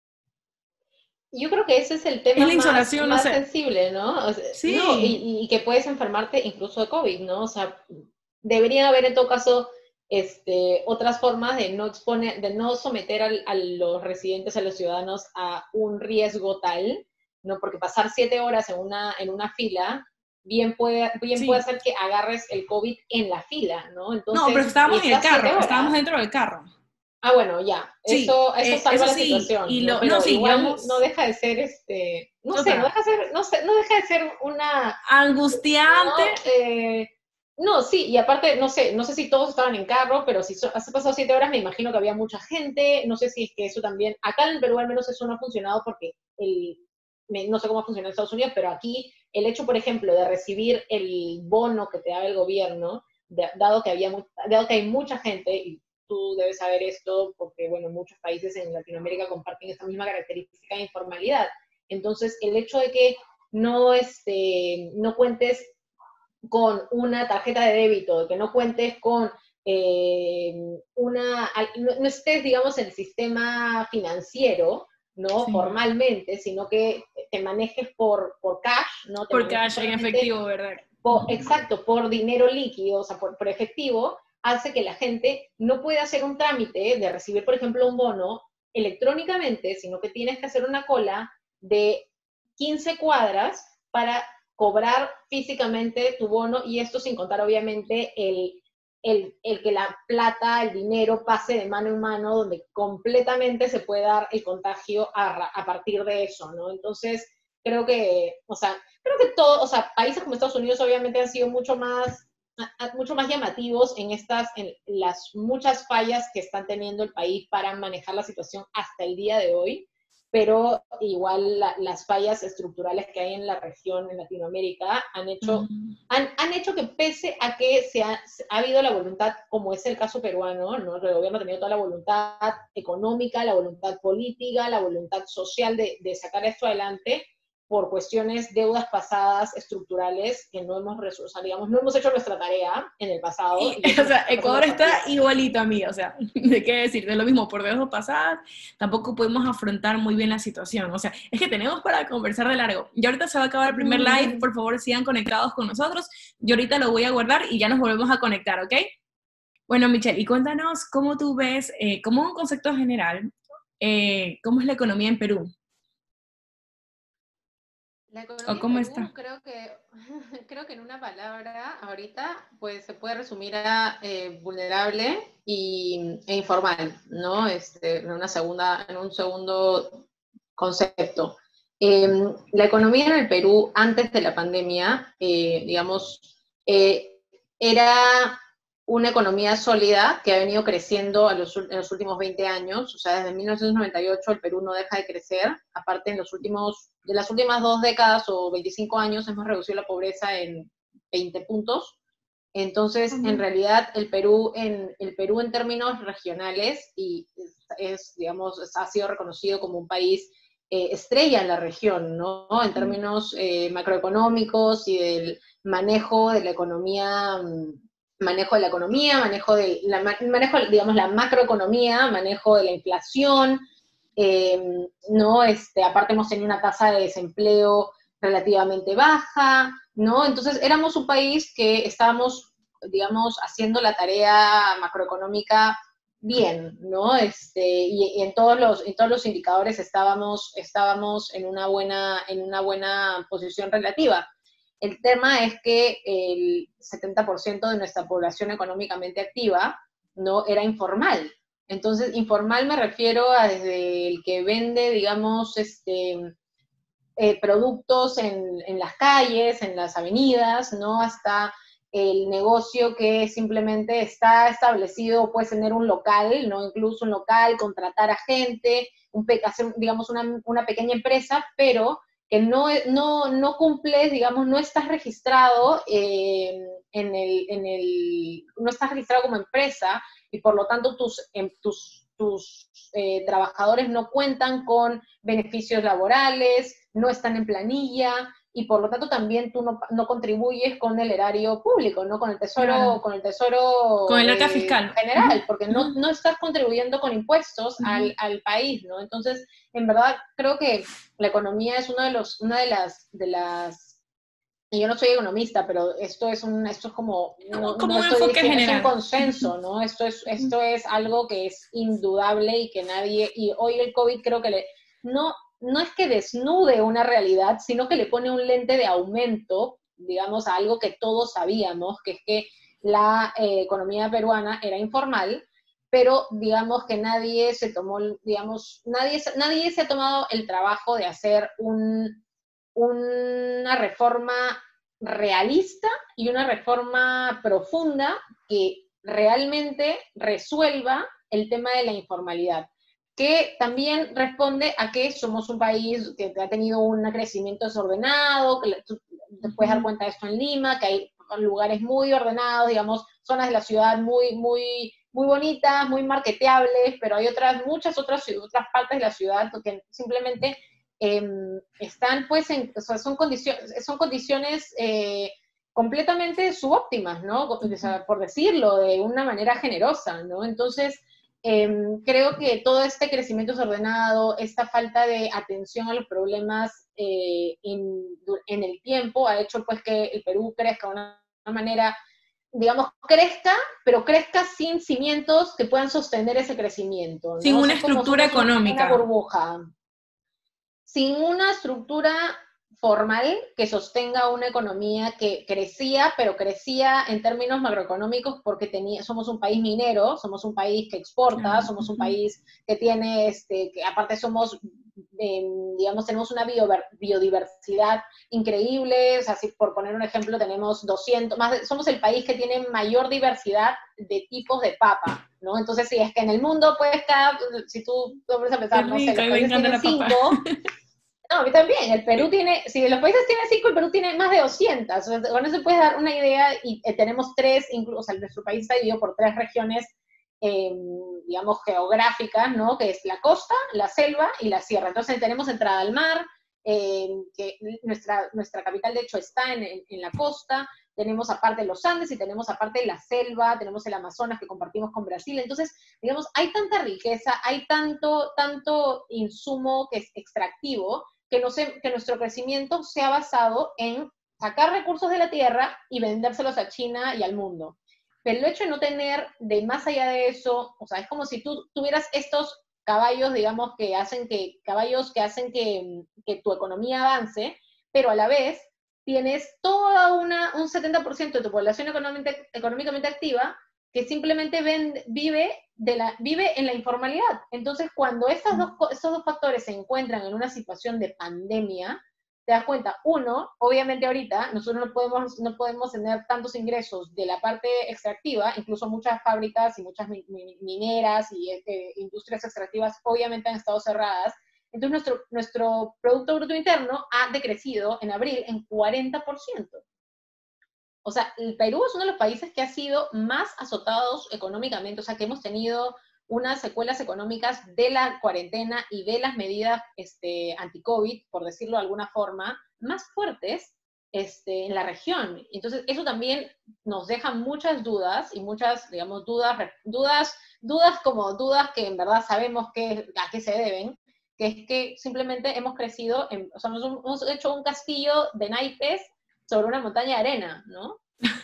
Yo creo que ese es el Es tema la más, insolación, no más sé. sensible, ¿no? O sea, no, Sí, y, y que puedes enfermarte incluso de COVID, ¿no? O sea, debería haber en todo caso este, otras formas de no exponer, de no someter al, a los residentes, a los ciudadanos a un riesgo tal, ¿no? Porque pasar siete horas en una, en una fila bien puede, bien puede sí. hacer que agarres el COVID en la fila, ¿no? No, pero Entonces, y estábamos en el estás siete carro, estábamos horas. dentro del carro. Ah, bueno, ya, Sí, eso, eso eh, salva eso la sí, situación, y ¿no? lo, no, Pero sí, igual no llevamos deja de ser, este, no sé, no otra, deja de ser, no sé, no deja de ser una, angustiante. no, eh, no, sí, y aparte, no sé, no sé si todos estaban en carro, pero si so, hace pasado siete horas me imagino que había mucha gente, no sé si es que eso también, acá en Perú al menos eso no ha funcionado porque el, me, no sé cómo funciona en Estados Unidos, pero aquí el hecho, por ejemplo, de recibir el bono que te da el gobierno, de, dado, que había, dado que hay mucha gente, y tú debes saber esto porque, bueno, muchos países en Latinoamérica comparten esta misma característica de informalidad. Entonces, el hecho de que no, este, no cuentes con una tarjeta de débito, que no cuentes con eh, una, no, no estés, digamos, en el sistema financiero, ¿no? Sí, Formalmente, sino que te manejes por, por cash, ¿no? Te por manejes cash en solamente, efectivo, ¿verdad? por, exacto, por dinero líquido, o sea, por, por efectivo, hace que la gente no pueda hacer un trámite de recibir, por ejemplo, un bono electrónicamente, sino que tienes que hacer una cola de quince cuadras para cobrar físicamente tu bono, y esto sin contar obviamente el, el, el que la plata, el dinero pase de mano en mano, donde completamente se puede dar el contagio a, a partir de eso, ¿no? Entonces, creo que, o sea, creo que todo, o sea, países como Estados Unidos obviamente han sido mucho más, mucho más llamativos en estas, en las muchas fallas que están teniendo el país para manejar la situación hasta el día de hoy, pero igual la, las fallas estructurales que hay en la región, en Latinoamérica, han hecho, Uh-huh. han, han hecho que pese a que se ha, ha habido la voluntad, como es el caso peruano, ¿no? El gobierno ha tenido toda la voluntad económica, la voluntad política, la voluntad social de, de sacar esto adelante, por cuestiones, deudas pasadas, estructurales, que no hemos resuelto, o sea, digamos, no hemos hecho nuestra tarea en el pasado. Y, o sea, Ecuador está igualito a mí, o sea, de qué decir, de lo mismo, por deudas pasadas, tampoco pudimos afrontar muy bien la situación, o sea, es que tenemos para conversar de largo. Ya ahorita se va a acabar el primer live, por favor sigan conectados con nosotros, yo ahorita lo voy a guardar y ya nos volvemos a conectar, ¿ok? Bueno, Michelle, y cuéntanos cómo tú ves, eh, como un concepto general, eh, cómo es la economía en Perú. La economía ¿O cómo en Perú, está? creo que, creo que en una palabra ahorita pues se puede resumir a eh, vulnerable y, e informal, ¿no? Este, en, una segunda, en un segundo concepto. Eh, la economía en el Perú antes de la pandemia, eh, digamos, eh, era una economía sólida que ha venido creciendo a los, en los últimos veinte años, o sea, desde mil novecientos noventa y ocho el Perú no deja de crecer, aparte en los últimos, de las últimas dos décadas o veinticinco años hemos reducido la pobreza en veinte puntos, entonces uh-huh. en realidad el Perú en, el Perú en términos regionales y es, es digamos, ha sido reconocido como un país eh, estrella en la región, ¿no? En términos eh, macroeconómicos y del manejo de la economía, manejo de la economía, manejo de la, manejo, digamos, la macroeconomía, manejo de la inflación, eh, ¿no? Este, aparte hemos tenido una tasa de desempleo relativamente baja, ¿no? Entonces éramos un país que estábamos, digamos, haciendo la tarea macroeconómica bien, ¿no? Este, y, y en, todos los, en todos los indicadores estábamos, estábamos en, una buena, en una buena posición relativa. El tema es que el setenta por ciento de nuestra población económicamente activa no era informal. Entonces, informal me refiero a desde el que vende, digamos, este, eh, productos en, en las calles, en las avenidas, ¿no? Hasta el negocio que simplemente está establecido, puede tener un local, ¿no? Incluso un local, contratar a gente, un hacer, digamos, una, una pequeña empresa, pero que no, no, no cumples, digamos, no estás registrado eh, en, el, en el, no estás registrado como empresa y por lo tanto tus, en, tus, tus eh, trabajadores no cuentan con beneficios laborales, no están en planilla y por lo tanto también tú no, no contribuyes con el erario público, ¿no? Con el tesoro, claro. con el tesoro con el arca eh, fiscal general, porque no, no estás contribuyendo con impuestos uh-huh. al, al país, ¿no? Entonces, en verdad, creo que la economía es uno de los, una de las, de las, y yo no soy economista, pero esto es un, esto es como, no, como no un estoy enfoque diciendo, general. Es un consenso, ¿no? Esto es, esto es algo que es indudable y que nadie, y hoy el COVID creo que le, no, no es que desnude una realidad, sino que le pone un lente de aumento, digamos, a algo que todos sabíamos, que es que la eh, economía peruana era informal, pero digamos que nadie se tomó, digamos, nadie, nadie se ha tomado el trabajo de hacer un, una reforma realista y una reforma profunda que realmente resuelva el tema de la informalidad, que también responde a que somos un país que ha tenido un crecimiento desordenado, que tú te puedes dar cuenta de esto en Lima, que hay lugares muy ordenados, digamos, zonas de la ciudad muy, muy, muy bonitas, muy marketeables, pero hay otras, muchas otras, otras partes de la ciudad que simplemente eh, están, pues, en, o sea, son condiciones, son condiciones eh, completamente subóptimas, ¿no? O sea, por decirlo de una manera generosa, ¿no? Entonces, Eh, creo que todo este crecimiento desordenado, esta falta de atención a los problemas eh, en, en el tiempo, ha hecho pues que el Perú crezca de una, una manera, digamos, crezca, pero crezca sin cimientos que puedan sostener ese crecimiento, ¿no? Sin una o sea, estructura como económica. Una burbuja. Sin una estructura formal que sostenga una economía que crecía, pero crecía en términos macroeconómicos porque tenía, somos un país minero, somos un país que exporta, claro. somos un país que tiene, este, que aparte somos, eh, digamos, tenemos una bio, biodiversidad increíble, o sea, si por poner un ejemplo tenemos doscientos, más de, somos el país que tiene mayor diversidad de tipos de papa, ¿no? Entonces, si es que en el mundo, pues, cada, si tú vas a pensar, no sé, los países tienen cinco... No, a mí también. El Perú tiene, si los países tienen cinco, el Perú tiene más de doscientas. O sea, con eso puedes dar una idea y eh, tenemos tres, incluso, o sea, nuestro país está dividido por tres regiones, eh, digamos, geográficas, ¿no? Que es la costa, la selva y la sierra. Entonces tenemos entrada al mar, eh, que nuestra, nuestra capital de hecho está en, en, en la costa, tenemos aparte los Andes y tenemos aparte la selva, tenemos el Amazonas que compartimos con Brasil, entonces, digamos, hay tanta riqueza, hay tanto, tanto insumo que es extractivo, que, no se, que nuestro crecimiento se ha basado en sacar recursos de la tierra y vendérselos a China y al mundo. Pero el hecho de no tener, de más allá de eso, o sea, es como si tú tuvieras estos caballos, digamos, que hacen que, caballos que hacen que, que tu economía avance, pero a la vez tienes toda una, un setenta por ciento de tu población económicamente, económicamente activa que simplemente ven, vive, de la, vive en la informalidad. Entonces, cuando estas dos, estos dos factores se encuentran en una situación de pandemia, te das cuenta, uno, obviamente ahorita nosotros no podemos, no podemos tener tantos ingresos de la parte extractiva, incluso muchas fábricas y muchas mineras y eh, industrias extractivas obviamente han estado cerradas. Entonces nuestro, nuestro Producto Bruto Interno ha decrecido en abril en cuarenta por ciento. O sea, el Perú es uno de los países que ha sido más azotados económicamente, o sea, que hemos tenido unas secuelas económicas de la cuarentena y de las medidas este, anti-COVID, por decirlo de alguna forma, más fuertes este, en la región. Entonces, eso también nos deja muchas dudas, y muchas, digamos, dudas, dudas, dudas como dudas que en verdad sabemos que, a qué se deben, que es que simplemente hemos crecido, en, o sea, nos hemos hecho un castillo de naipes sobre una montaña de arena, ¿no?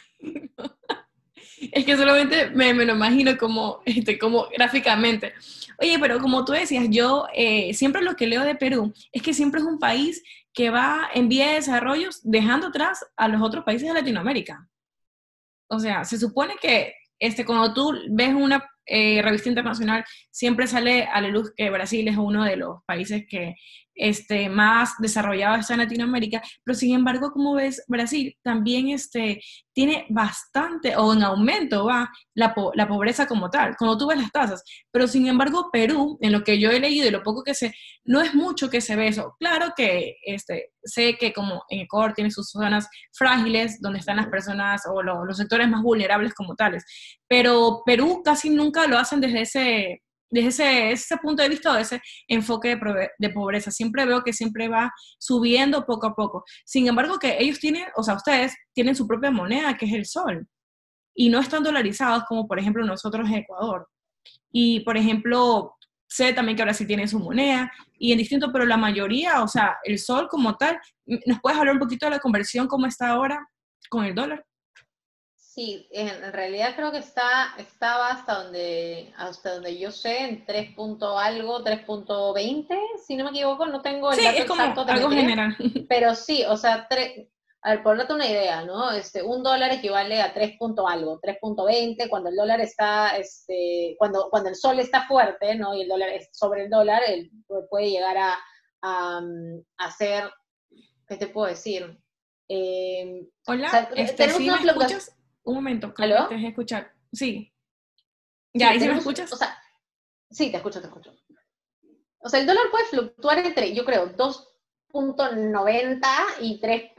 Es que solamente me, me lo imagino como, este, como gráficamente. Oye, pero como tú decías, yo eh, siempre lo que leo de Perú es que siempre es un país que va en vía de desarrollo dejando atrás a los otros países de Latinoamérica. O sea, se supone que este, cuando tú ves una eh, revista internacional, siempre sale a la luz que Brasil es uno de los países que este, más desarrollado está en Latinoamérica, pero sin embargo, como ves, Brasil también este, tiene bastante, o en aumento va, la, po la pobreza como tal, cuando tú ves las tasas, pero sin embargo, Perú, en lo que yo he leído y lo poco que sé, no es mucho que se ve eso. Claro que este, sé que como en Ecuador tiene sus zonas frágiles, donde están las personas o lo, los sectores más vulnerables como tales, pero Perú casi nunca lo hacen desde ese, desde ese, ese punto de vista o ese enfoque de, de pobreza. Siempre veo que siempre va subiendo poco a poco. Sin embargo, que ellos tienen, o sea, ustedes tienen su propia moneda, que es el sol, y no están dolarizados como, por ejemplo, nosotros en Ecuador. Y, por ejemplo, sé también que Brasil tiene su moneda, y en distinto, pero la mayoría, o sea, el sol como tal, ¿nos puedes hablar un poquito de la conversión, cómo está ahora con el dólar? Sí, en realidad creo que está, estaba hasta donde, hasta donde yo sé, en tres punto algo, tres punto veinte, si no me equivoco, no tengo el Sí, dato es como exacto, algo general. pero sí, o sea, tre, a ver, por darte una idea, ¿no? Este, un dólar equivale a tres punto algo, tres punto veinte, cuando el dólar está, este, cuando, cuando el sol está fuerte, ¿no? Y el dólar es sobre el dólar, el, puede llegar a, a, a ser, ¿qué te puedo decir? Eh, Hola, o sea, este, ¿sí me escuchas? Un momento, creo ¿Aló? que te dejé escuchar. Sí. ¿Ya, Sí, ahí sí me tenemos, escuchas? o sea, sí, te escucho, te escucho. O sea, el dólar puede fluctuar entre, yo creo, dos punto noventa y tres.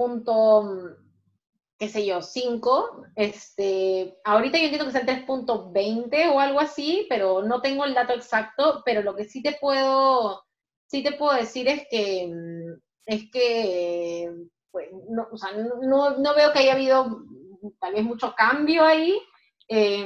Qué sé yo, cinco. Este, ahorita yo entiendo que es el tres punto veinte o algo así, pero no tengo el dato exacto, pero lo que sí te puedo, sí te puedo decir es que, es que, pues, no, o sea, no, no veo que haya habido tal vez mucho cambio ahí. Eh,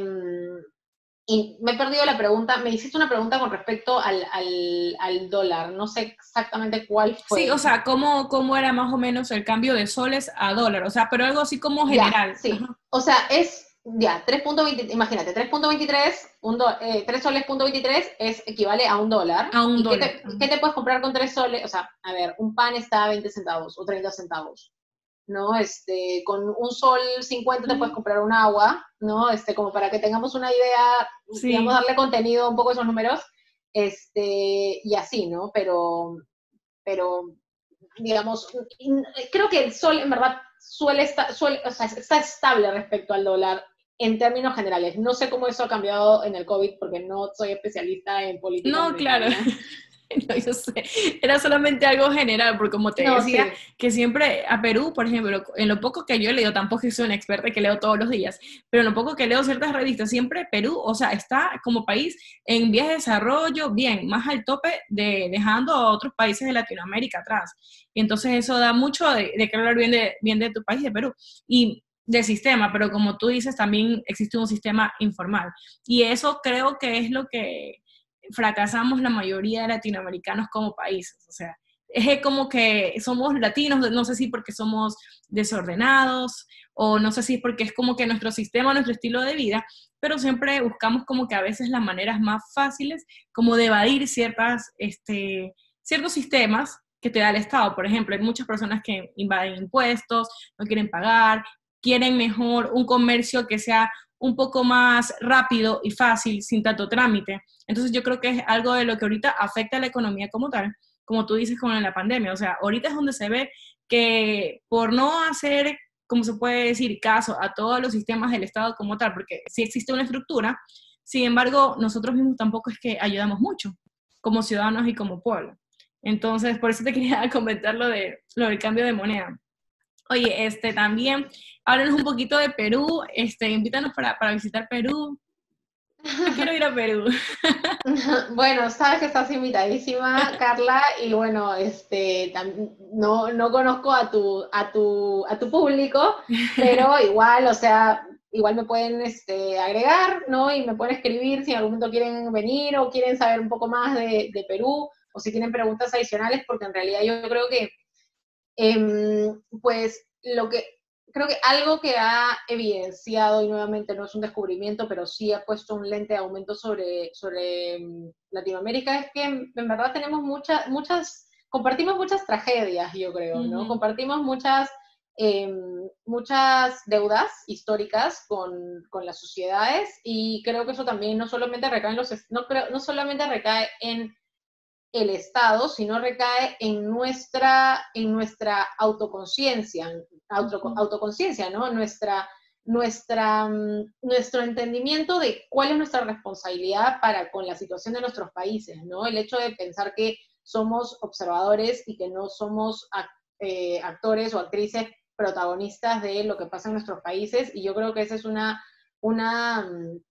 y me he perdido la pregunta, me hiciste una pregunta con respecto al, al, al dólar, no sé exactamente cuál Sí, fue. o sea, ¿cómo, cómo era más o menos el cambio de soles a dólar? O sea, pero algo así como Ya, general. sí. Ajá. O sea, es, ya, tres punto veinte, imagínate, tres punto veintitrés, un do, eh, tres soles punto veintitrés es equivale a un dólar. A un ¿Y qué dólar. te, qué te puedes comprar con tres soles? O sea, a ver, un pan está a veinte centavos o treinta centavos. ¿No? Este, con un sol cincuenta te puedes comprar un agua, ¿no? Este, como para que tengamos una idea, digamos, Sí. darle contenido un poco a esos números, este, y así, ¿no? Pero, pero, digamos, creo que el sol en verdad suele estar, suele, o sea, está estable respecto al dólar en términos generales. No sé cómo eso ha cambiado en el COVID porque no soy especialista en política No, claro. monetaria, No, yo sé, era solamente algo general, porque como te No, decía, sí. que siempre a Perú, por ejemplo, en lo poco que yo he leído, tampoco soy una experta que leo todos los días, pero en lo poco que leo ciertas revistas, siempre Perú, o sea, está como país en vías de desarrollo, bien, más al tope, de, dejando a otros países de Latinoamérica atrás. Y entonces eso da mucho de, de que hablar bien de, bien de tu país, de Perú. Y del sistema, pero como tú dices, también existe un sistema informal. Y eso creo que es lo que fracasamos la mayoría de latinoamericanos como países. O sea, es como que somos latinos, no sé si porque somos desordenados o no sé si es porque es como que nuestro sistema, nuestro estilo de vida, pero siempre buscamos como que a veces las maneras más fáciles como de evadir ciertas, este, ciertos sistemas que te da el Estado. Por ejemplo, hay muchas personas que invaden impuestos, no quieren pagar, quieren mejor un comercio que sea un poco más rápido y fácil, sin tanto trámite. Entonces yo creo que es algo de lo que ahorita afecta a la economía como tal, como tú dices con la pandemia. O sea, ahorita es donde se ve que por no hacer, como se puede decir, caso a todos los sistemas del Estado como tal, porque sí existe una estructura, sin embargo, nosotros mismos tampoco es que ayudamos mucho como ciudadanos y como pueblo. Entonces, por eso te quería comentar lo, de, lo del cambio de moneda. Oye, este, también, háblanos un poquito de Perú, este, invítanos para, para visitar Perú. Yo quiero ir a Perú. Bueno, sabes que estás invitadísima, Carla, y bueno, este, tam- no, no conozco a tu, a tu, a tu público, pero igual, o sea, igual me pueden este, agregar, ¿no? Y me pueden escribir si en algún momento quieren venir o quieren saber un poco más de, de Perú, o si tienen preguntas adicionales, porque en realidad yo creo que eh, pues lo que creo que algo que ha evidenciado, y nuevamente no es un descubrimiento, pero sí ha puesto un lente de aumento sobre, sobre um, Latinoamérica, es que en, en verdad tenemos muchas, muchas, compartimos muchas tragedias, yo creo, ¿no? Uh-huh. Compartimos muchas, eh, muchas deudas históricas con, con las sociedades, y creo que eso también no solamente recae en los, no, creo, no solamente recae en el Estado, sino recae en nuestra, en nuestra autoconciencia, auto, autoconciencia, ¿no? Nuestra, nuestra, nuestro entendimiento de cuál es nuestra responsabilidad para con la situación de nuestros países, ¿no? El hecho de pensar que somos observadores y que no somos eh, actores o actrices protagonistas de lo que pasa en nuestros países, y yo creo que esa es una, una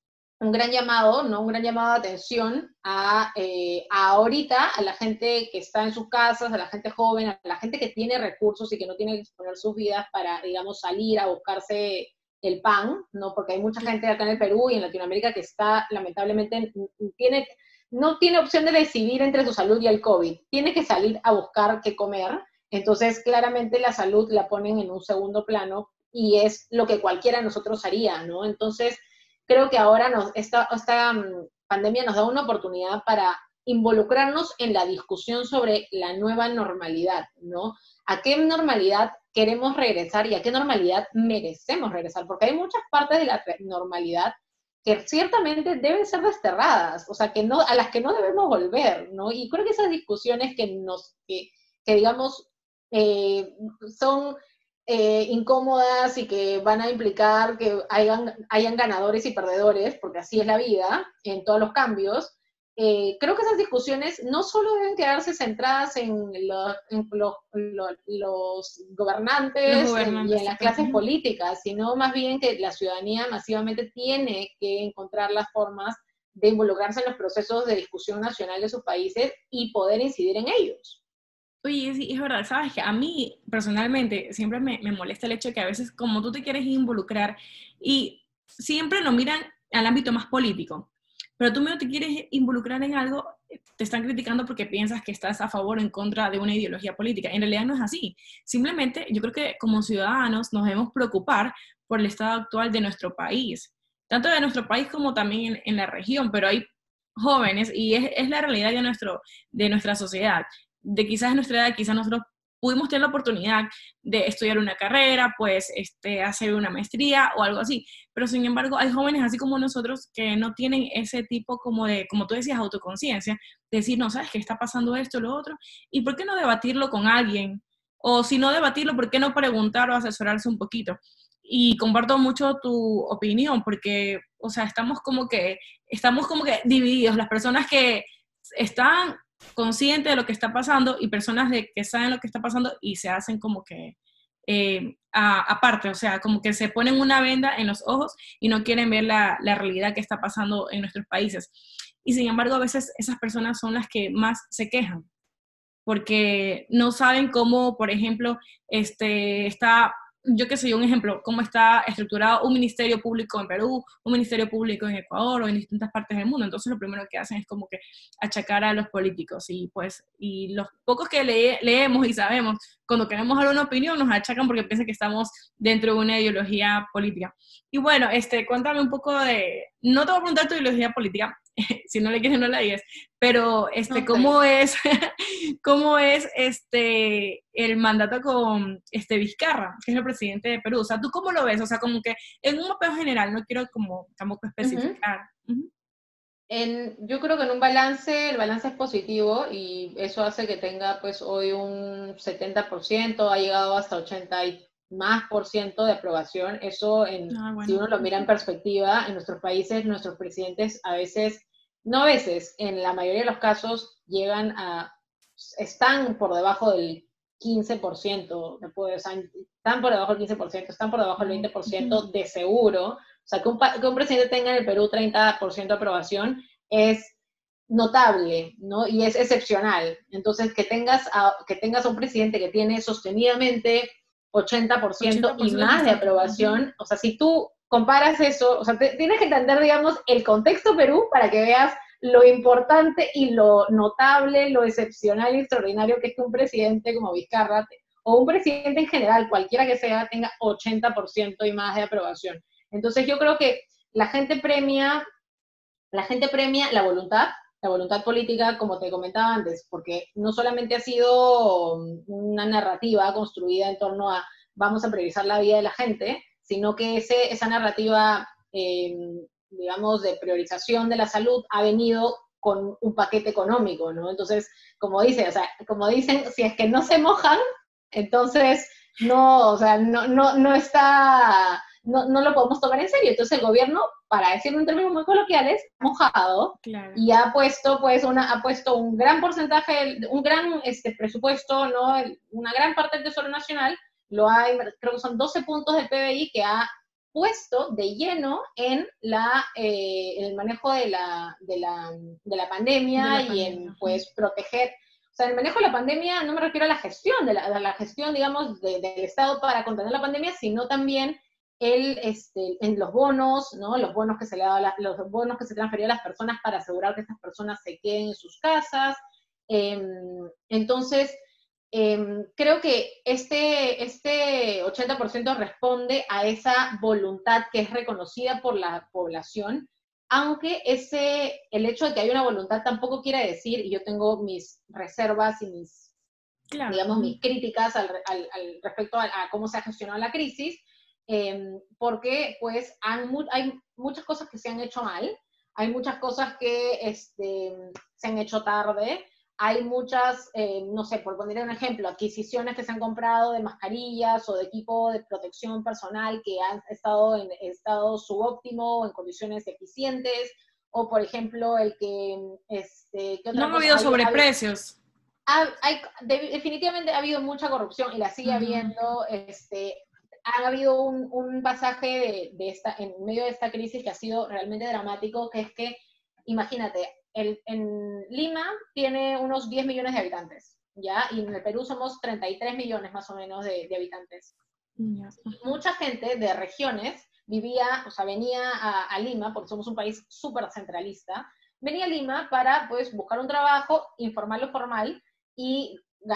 un gran llamado, ¿no? Un gran llamado de atención a, eh, a ahorita, a la gente que está en sus casas, a la gente joven, a la gente que tiene recursos y que no tiene que exponer sus vidas para, digamos, salir a buscarse el pan, ¿no? Porque hay mucha gente acá en el Perú y en Latinoamérica que está, lamentablemente, tiene, no tiene opción de decidir entre su salud y el COVID. Tiene que salir a buscar qué comer. Entonces, claramente la salud la ponen en un segundo plano y es lo que cualquiera de nosotros haría, ¿no? Entonces, creo que ahora nos, esta, esta um, pandemia nos da una oportunidad para involucrarnos en la discusión sobre la nueva normalidad, ¿no? ¿A qué normalidad queremos regresar y a qué normalidad merecemos regresar? Porque hay muchas partes de la normalidad que ciertamente deben ser desterradas, o sea, que no, a las que no debemos volver, ¿no? Y creo que esas discusiones que nos, que, que digamos, eh, son eh, incómodas y que van a implicar que hayan, hayan ganadores y perdedores, porque así es la vida, en todos los cambios, eh, creo que esas discusiones no solo deben quedarse centradas en, lo, en lo, lo, los Los gobernantes en, y gobernantes, en sí, las pues. clases políticas, sino más bien que la ciudadanía masivamente tiene que encontrar las formas de involucrarse en los procesos de discusión nacional de sus países y poder incidir en ellos. Oye, sí, es verdad, sabes que a mí personalmente siempre me, me molesta el hecho de que a veces como tú te quieres involucrar y siempre lo miran al ámbito más político, pero tú mismo te quieres involucrar en algo, te están criticando porque piensas que estás a favor o en contra de una ideología política. En realidad no es así. Simplemente yo creo que como ciudadanos nos debemos preocupar por el estado actual de nuestro país, tanto de nuestro país como también en, en la región, pero hay jóvenes y es, es la realidad de, nuestro, de nuestra sociedad de quizás nuestra edad, quizás nosotros pudimos tener la oportunidad de estudiar una carrera, pues este, hacer una maestría o algo así, pero sin embargo hay jóvenes así como nosotros que no tienen ese tipo como de, como tú decías, autoconciencia, de decir, no, ¿sabes qué está pasando esto, lo otro? ¿Y por qué no debatirlo con alguien? O si no debatirlo, ¿por qué no preguntar o asesorarse un poquito? Y comparto mucho tu opinión, porque, o sea, estamos como que, estamos como que divididos, las personas que están conscientes de lo que está pasando y personas de que saben lo que está pasando y se hacen como que eh, a, aparte, o sea, como que se ponen una venda en los ojos y no quieren ver la, la realidad que está pasando en nuestros países. Y sin embargo, a veces esas personas son las que más se quejan, porque no saben cómo, por ejemplo, este, está, yo qué sé, un ejemplo, cómo está estructurado un ministerio público en Perú, un ministerio público en Ecuador o en distintas partes del mundo. Entonces lo primero que hacen es como que achacar a los políticos y pues, y los pocos que lee, leemos y sabemos, cuando queremos dar una opinión nos achacan porque piensan que estamos dentro de una ideología política. Y bueno, este, cuéntame un poco de, no te voy a preguntar tu ideología política, si no le quieres no la digas, pero este, Okay. ¿cómo es, cómo es este, el mandato con este Vizcarra, que es el presidente de Perú? O sea, ¿tú cómo lo ves? O sea, como que en un mapeo general, no quiero como tampoco especificar. Uh-huh. Uh-huh. En, yo creo que en un balance, el balance es positivo y eso hace que tenga pues hoy un setenta por ciento, ha llegado hasta ochenta y más por ciento de aprobación. Eso, en, ah, bueno. Si uno lo mira en perspectiva, en nuestros países, nuestros presidentes a veces, no a veces, en la mayoría de los casos llegan a, están por debajo del quince por ciento, después, están por debajo del quince por ciento, están por debajo del veinte por ciento de seguro. O sea, que un, que un presidente tenga en el Perú treinta por ciento de aprobación es notable, ¿no? Y es excepcional. Entonces, que tengas a, que tengas a un presidente que tiene sostenidamente ochenta por ciento, ochenta por ciento y más de aprobación, o sea, si tú comparas eso, o sea, te, tienes que entender, digamos, el contexto Perú para que veas lo importante y lo notable, lo excepcional y extraordinario que es que un presidente como Vizcarra, o un presidente en general, cualquiera que sea, tenga ochenta por ciento y más de aprobación. Entonces yo creo que la gente premia, la gente premia la voluntad, la voluntad política, como te comentaba antes, porque no solamente ha sido una narrativa construida en torno a vamos a priorizar la vida de la gente, sino que ese, esa narrativa, eh, digamos, de priorización de la salud ha venido con un paquete económico, ¿no? Entonces, como dice, o sea, como dicen, si es que no se mojan, entonces no, o sea, no, no, no está... No, no lo podemos tomar en serio. Entonces el gobierno, para decirlo en términos muy coloquiales, ha mojado, claro, y ha puesto, pues, una, ha puesto un gran porcentaje, un gran este, presupuesto, ¿no? Una gran parte del Tesoro Nacional, lo hay, creo que son doce puntos del P B I que ha puesto de lleno en, la, eh, en el manejo de la, de la, de la pandemia, de la pandemia y en, pues, proteger. O sea, el manejo de la pandemia no me refiero a la gestión, de la, de la gestión, digamos, de, del Estado para contener la pandemia, sino también el, este, en los bonos, ¿no? Los bonos que se le daba, los bonos que se transferían a las personas para asegurar que estas personas se queden en sus casas. Eh, entonces, eh, creo que este, este ochenta por ciento responde a esa voluntad que es reconocida por la población, aunque ese, el hecho de que haya una voluntad tampoco quiere decir, y yo tengo mis reservas y mis, claro, digamos, mis críticas al, al, al respecto a, a cómo se ha gestionado la crisis, Eh, porque pues han, hay muchas cosas que se han hecho mal, hay muchas cosas que este, se han hecho tarde, hay muchas, eh, no sé, por poner un ejemplo, adquisiciones que se han comprado de mascarillas o de equipo de protección personal que han estado en estado subóptimo o en condiciones deficientes, o por ejemplo el que... Este, ¿qué otra no ha habido sobreprecios. Ha, hay, de, definitivamente ha habido mucha corrupción y la sigue uh-huh. habiendo. Este, ha habido un, un pasaje de, de esta, en medio de esta crisis que ha sido realmente dramático, que es que, imagínate, el, en Lima tiene unos diez millones de habitantes, ¿ya? Y en el Perú somos treinta y tres millones más o menos de, de habitantes. Uh-huh. Mucha gente de regiones vivía, o sea, venía a, a Lima, porque somos un país súper centralista, venía a Lima para, pues, buscar un trabajo informal o formal y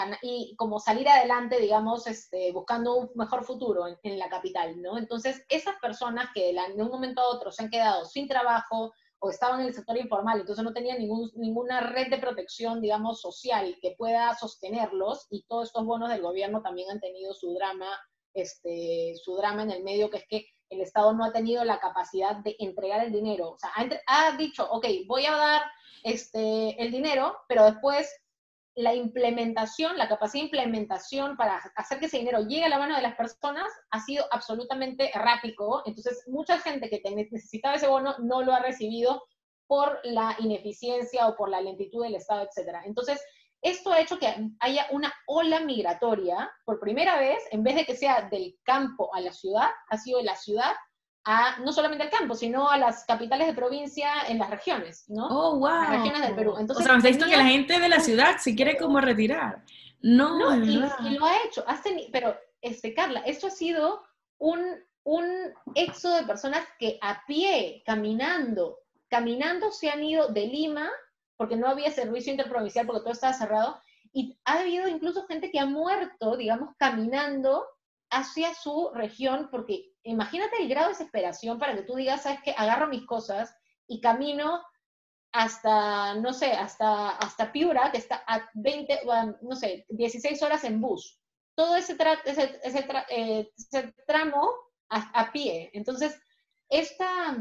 y como salir adelante, digamos, este, buscando un mejor futuro en, en la capital, ¿no? Entonces, esas personas que de, la, de un momento a otro se han quedado sin trabajo o estaban en el sector informal, entonces no tenían ningún, ninguna red de protección, digamos, social que pueda sostenerlos, y todos estos bonos del gobierno también han tenido su drama, este, su drama en el medio, que es que el Estado no ha tenido la capacidad de entregar el dinero. O sea, ha, ha dicho, ok, voy a dar este, el dinero, pero después la implementación, la capacidad de implementación para hacer que ese dinero llegue a la mano de las personas ha sido absolutamente errático. Entonces, mucha gente que necesitaba ese bono no lo ha recibido por la ineficiencia o por la lentitud del Estado, etcétera. Entonces, esto ha hecho que haya una ola migratoria, por primera vez, en vez de que sea del campo a la ciudad, ha sido de la ciudad a, no solamente al campo, sino a las capitales de provincia en las regiones, ¿no? Oh, wow. Las regiones del Perú. Entonces, o sea, me está diciendo que la gente de la ciudad se quiere como retirar. No, no, es y, verdad. y lo ha hecho, has teni- pero, este, Carla, esto ha sido un, un éxodo de personas que a pie, caminando, caminando se han ido de Lima, porque no había servicio interprovincial, porque todo estaba cerrado, y ha habido incluso gente que ha muerto, digamos, caminando hacia su región, porque imagínate el grado de desesperación para que tú digas, ¿sabes qué? Agarro mis cosas y camino hasta, no sé, hasta, hasta Piura, que está a veinte, no sé, dieciséis horas en bus. Todo ese, tra ese, ese, tra eh, ese tramo a, a pie. Entonces, esta,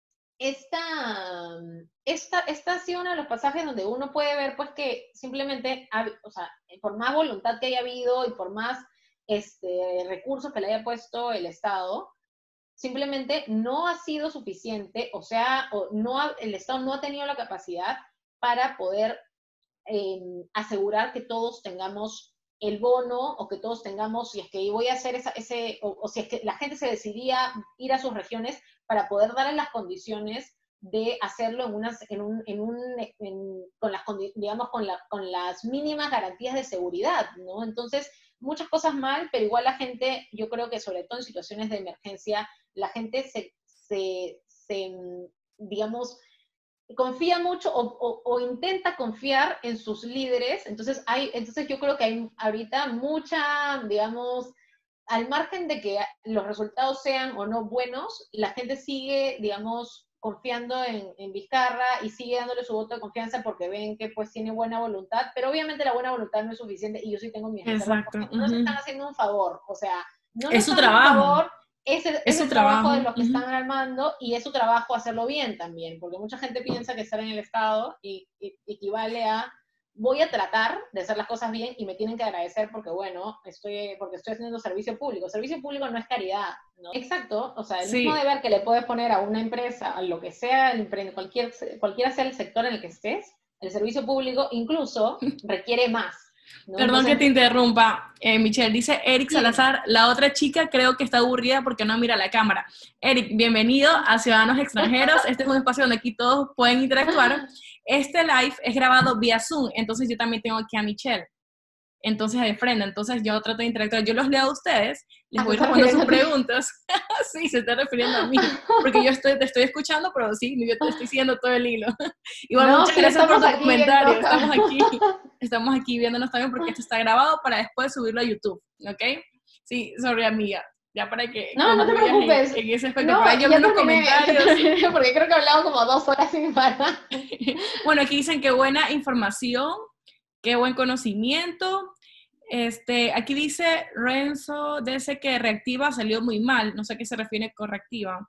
esta, esta, esta ha sido uno de los pasajes donde uno puede ver, pues, que simplemente, o sea, por más voluntad que haya habido y por más este, recursos que le haya puesto el Estado, simplemente no ha sido suficiente, o sea, o no ha, el Estado no ha tenido la capacidad para poder eh, asegurar que todos tengamos el bono, o que todos tengamos, si es que voy a hacer esa, ese, o, o si es que la gente se decidía ir a sus regiones para poder darle las condiciones de hacerlo en unas, en un, en un, en, con las, digamos, con, la, con las mínimas garantías de seguridad, ¿no? Entonces, muchas cosas mal, pero igual la gente, yo creo que sobre todo en situaciones de emergencia, la gente se, se, se digamos, confía mucho o, o, o intenta confiar en sus líderes. Entonces, hay, entonces yo creo que hay ahorita mucha, digamos, al margen de que los resultados sean o no buenos, la gente sigue, digamos, confiando en, en Vizcarra y sigue dándole su voto de confianza porque ven que pues tiene buena voluntad, pero obviamente la buena voluntad no es suficiente y yo sí tengo mis reservas porque no nos están haciendo un favor, o sea, no nos es su están trabajo. haciendo un favor, es el, es es su el trabajo, trabajo de los que uh-huh. están armando y es su trabajo hacerlo bien también, porque mucha gente piensa que estar en el Estado y, y, equivale a voy a tratar de hacer las cosas bien y me tienen que agradecer porque, bueno, estoy, porque estoy haciendo servicio público. Servicio público no es caridad, ¿no? Exacto, o sea, el sí. mismo deber que le puedes poner a una empresa, a lo que sea, el, cualquier, cualquiera sea el sector en el que estés, el servicio público incluso requiere más. ¿no? Perdón Entonces, que te interrumpa, eh, Michelle, dice Eric sí. Salazar, la otra chica creo que está aburrida porque no mira la cámara. Eric, bienvenido a Ciudadanos Extranjeros, este es un espacio donde aquí todos pueden interactuar. Este live es grabado vía Zoom, entonces yo también tengo aquí a Michelle, entonces de frente, entonces yo trato de interactuar, yo los leo a ustedes, les voy respondiendo sus preguntas, sí, se está refiriendo a mí, porque yo estoy, te estoy escuchando, pero sí, yo te estoy siguiendo todo el hilo. Igual no, muchas sí, gracias por tus comentarios, viendo. estamos aquí, estamos aquí viéndonos también porque esto está grabado para después subirlo a YouTube, ¿ok? Sí, sobre amiga. Ya para que... No, no te preocupes. En, en ese aspecto. No, por ahí yo ya unos terminé, comentarios. Terminé, porque creo que hablamos como dos horas sin parar. Bueno, aquí dicen que buena información, qué buen conocimiento. Este, aquí dice Renzo, dice que Reactiva salió muy mal. No sé a qué se refiere con Reactiva.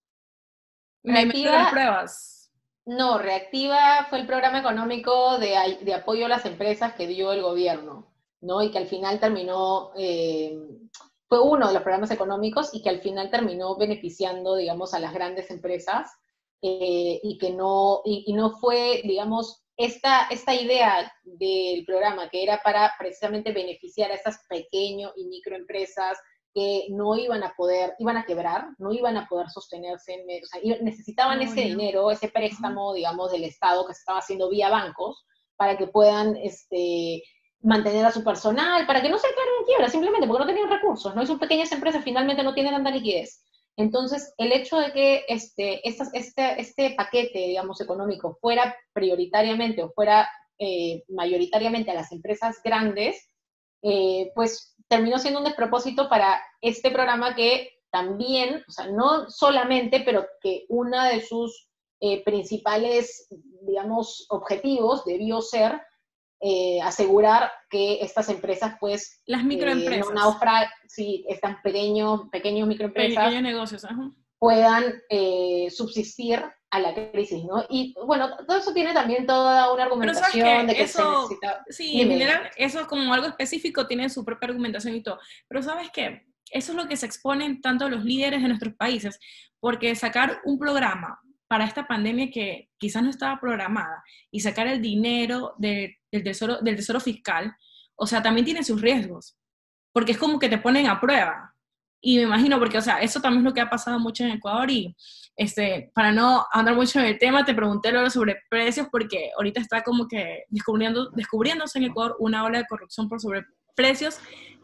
Reactiva, de las pruebas. No, Reactiva fue el programa económico de, de apoyo a las empresas que dio el gobierno, ¿no? Y que al final terminó... Eh, fue uno de los programas económicos y que al final terminó beneficiando, digamos, a las grandes empresas eh, y que no, y, y no fue, digamos, esta, esta idea del programa que era para precisamente beneficiar a estas pequeñas y microempresas que no iban a poder, iban a quebrar, no iban a poder sostenerse, o sea, necesitaban oh, ese no. dinero, ese préstamo, uh-huh. digamos, del Estado que se estaba haciendo vía bancos para que puedan, este... mantener a su personal, para que no se declaren en quiebra, simplemente porque no tenían recursos, ¿no? Y sus pequeñas empresas finalmente no tienen tanta liquidez. Entonces, el hecho de que este, este, este, este paquete, digamos, económico fuera prioritariamente o fuera eh, mayoritariamente a las empresas grandes, eh, pues terminó siendo un despropósito para este programa que también, o sea, no solamente, pero que una de sus eh, principales, digamos, objetivos debió ser Eh, asegurar que estas empresas, pues, las microempresas, eh, no naufra sí, estas pequeños, pequeños microempresas, pequeños negocios, ajá. puedan eh, subsistir a la crisis, ¿no? Y, bueno, todo eso tiene también toda una argumentación de que eso, se necesita... Sí, Dime. En general, eso como algo específico tiene su propia argumentación y todo, pero ¿sabes qué? Eso es lo que se exponen tanto los líderes de nuestros países, porque sacar un programa para esta pandemia que quizás no estaba programada y sacar el dinero de, del, tesoro, del tesoro fiscal, o sea, también tiene sus riesgos, porque es como que te ponen a prueba. Y me imagino, porque, o sea, eso también es lo que ha pasado mucho en Ecuador y, este, para no andar mucho en el tema, te pregunté luego sobre precios porque ahorita está como que descubriendo, descubriéndose en Ecuador una ola de corrupción por sobreprecios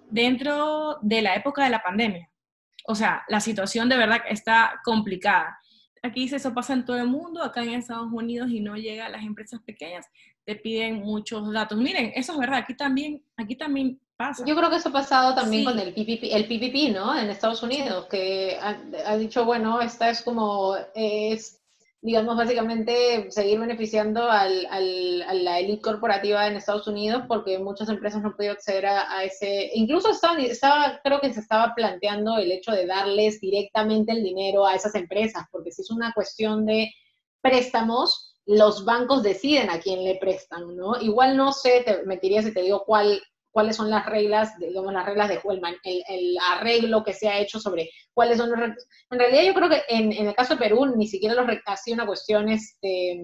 dentro de la época de la pandemia. O sea, la situación de verdad está complicada. Aquí dice, eso pasa en todo el mundo, acá en Estados Unidos y no llega a las empresas pequeñas, te piden muchos datos. Miren, eso es verdad, aquí también, aquí también pasa. Yo creo que eso ha pasado también Sí. con el P P P, el P P P, ¿no? En Estados Unidos, sí. que ha, ha dicho, bueno, esta es como, es, digamos, básicamente seguir beneficiando al, al, a la élite corporativa en Estados Unidos porque muchas empresas no han podido acceder a, a ese, incluso estaba, estaba, creo que se estaba planteando el hecho de darles directamente el dinero a esas empresas, porque si es una cuestión de préstamos, los bancos deciden a quién le prestan, ¿no? Igual no sé, te mentiría si te digo cuál cuáles son las reglas, digamos, las reglas de juego, el, el arreglo que se ha hecho sobre cuáles son los... En realidad yo creo que en, en el caso de Perú ni siquiera los, ha sido una cuestión este,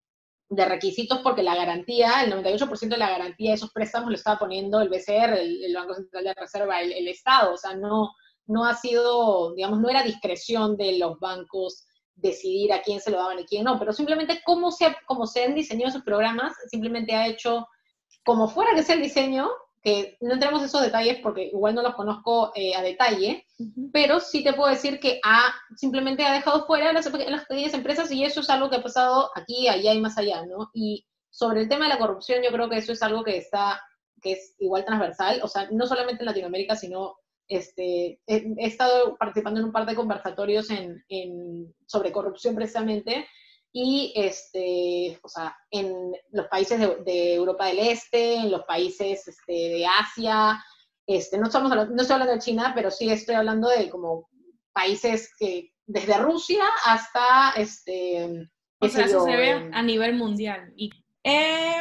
de requisitos porque la garantía, el noventa y ocho por ciento de la garantía de esos préstamos lo estaba poniendo el B C R, el, el Banco Central de Reserva, el, el Estado, o sea, no, no ha sido, digamos, no era discreción de los bancos decidir a quién se lo daban y quién no, pero simplemente cómo se, cómo se han diseñado esos programas, simplemente ha hecho, como fuera que sea el diseño, que no entremos en esos detalles porque igual no los conozco eh, a detalle, uh-huh. pero sí te puedo decir que ha, simplemente ha dejado fuera las, las pequeñas empresas y eso es algo que ha pasado aquí, allá y más allá, ¿no? Y sobre el tema de la corrupción yo creo que eso es algo que está, que es igual transversal, o sea, no solamente en Latinoamérica, sino este, he, he estado participando en un par de conversatorios en, en, sobre corrupción precisamente, y este, o sea, en los países de, de Europa del Este, en los países este, de Asia, este, no, estamos hablando, no estoy hablando de China, pero sí estoy hablando de como países que, desde Rusia hasta, este, o sea, eso yo, se ve eh, a nivel mundial. Y, eh,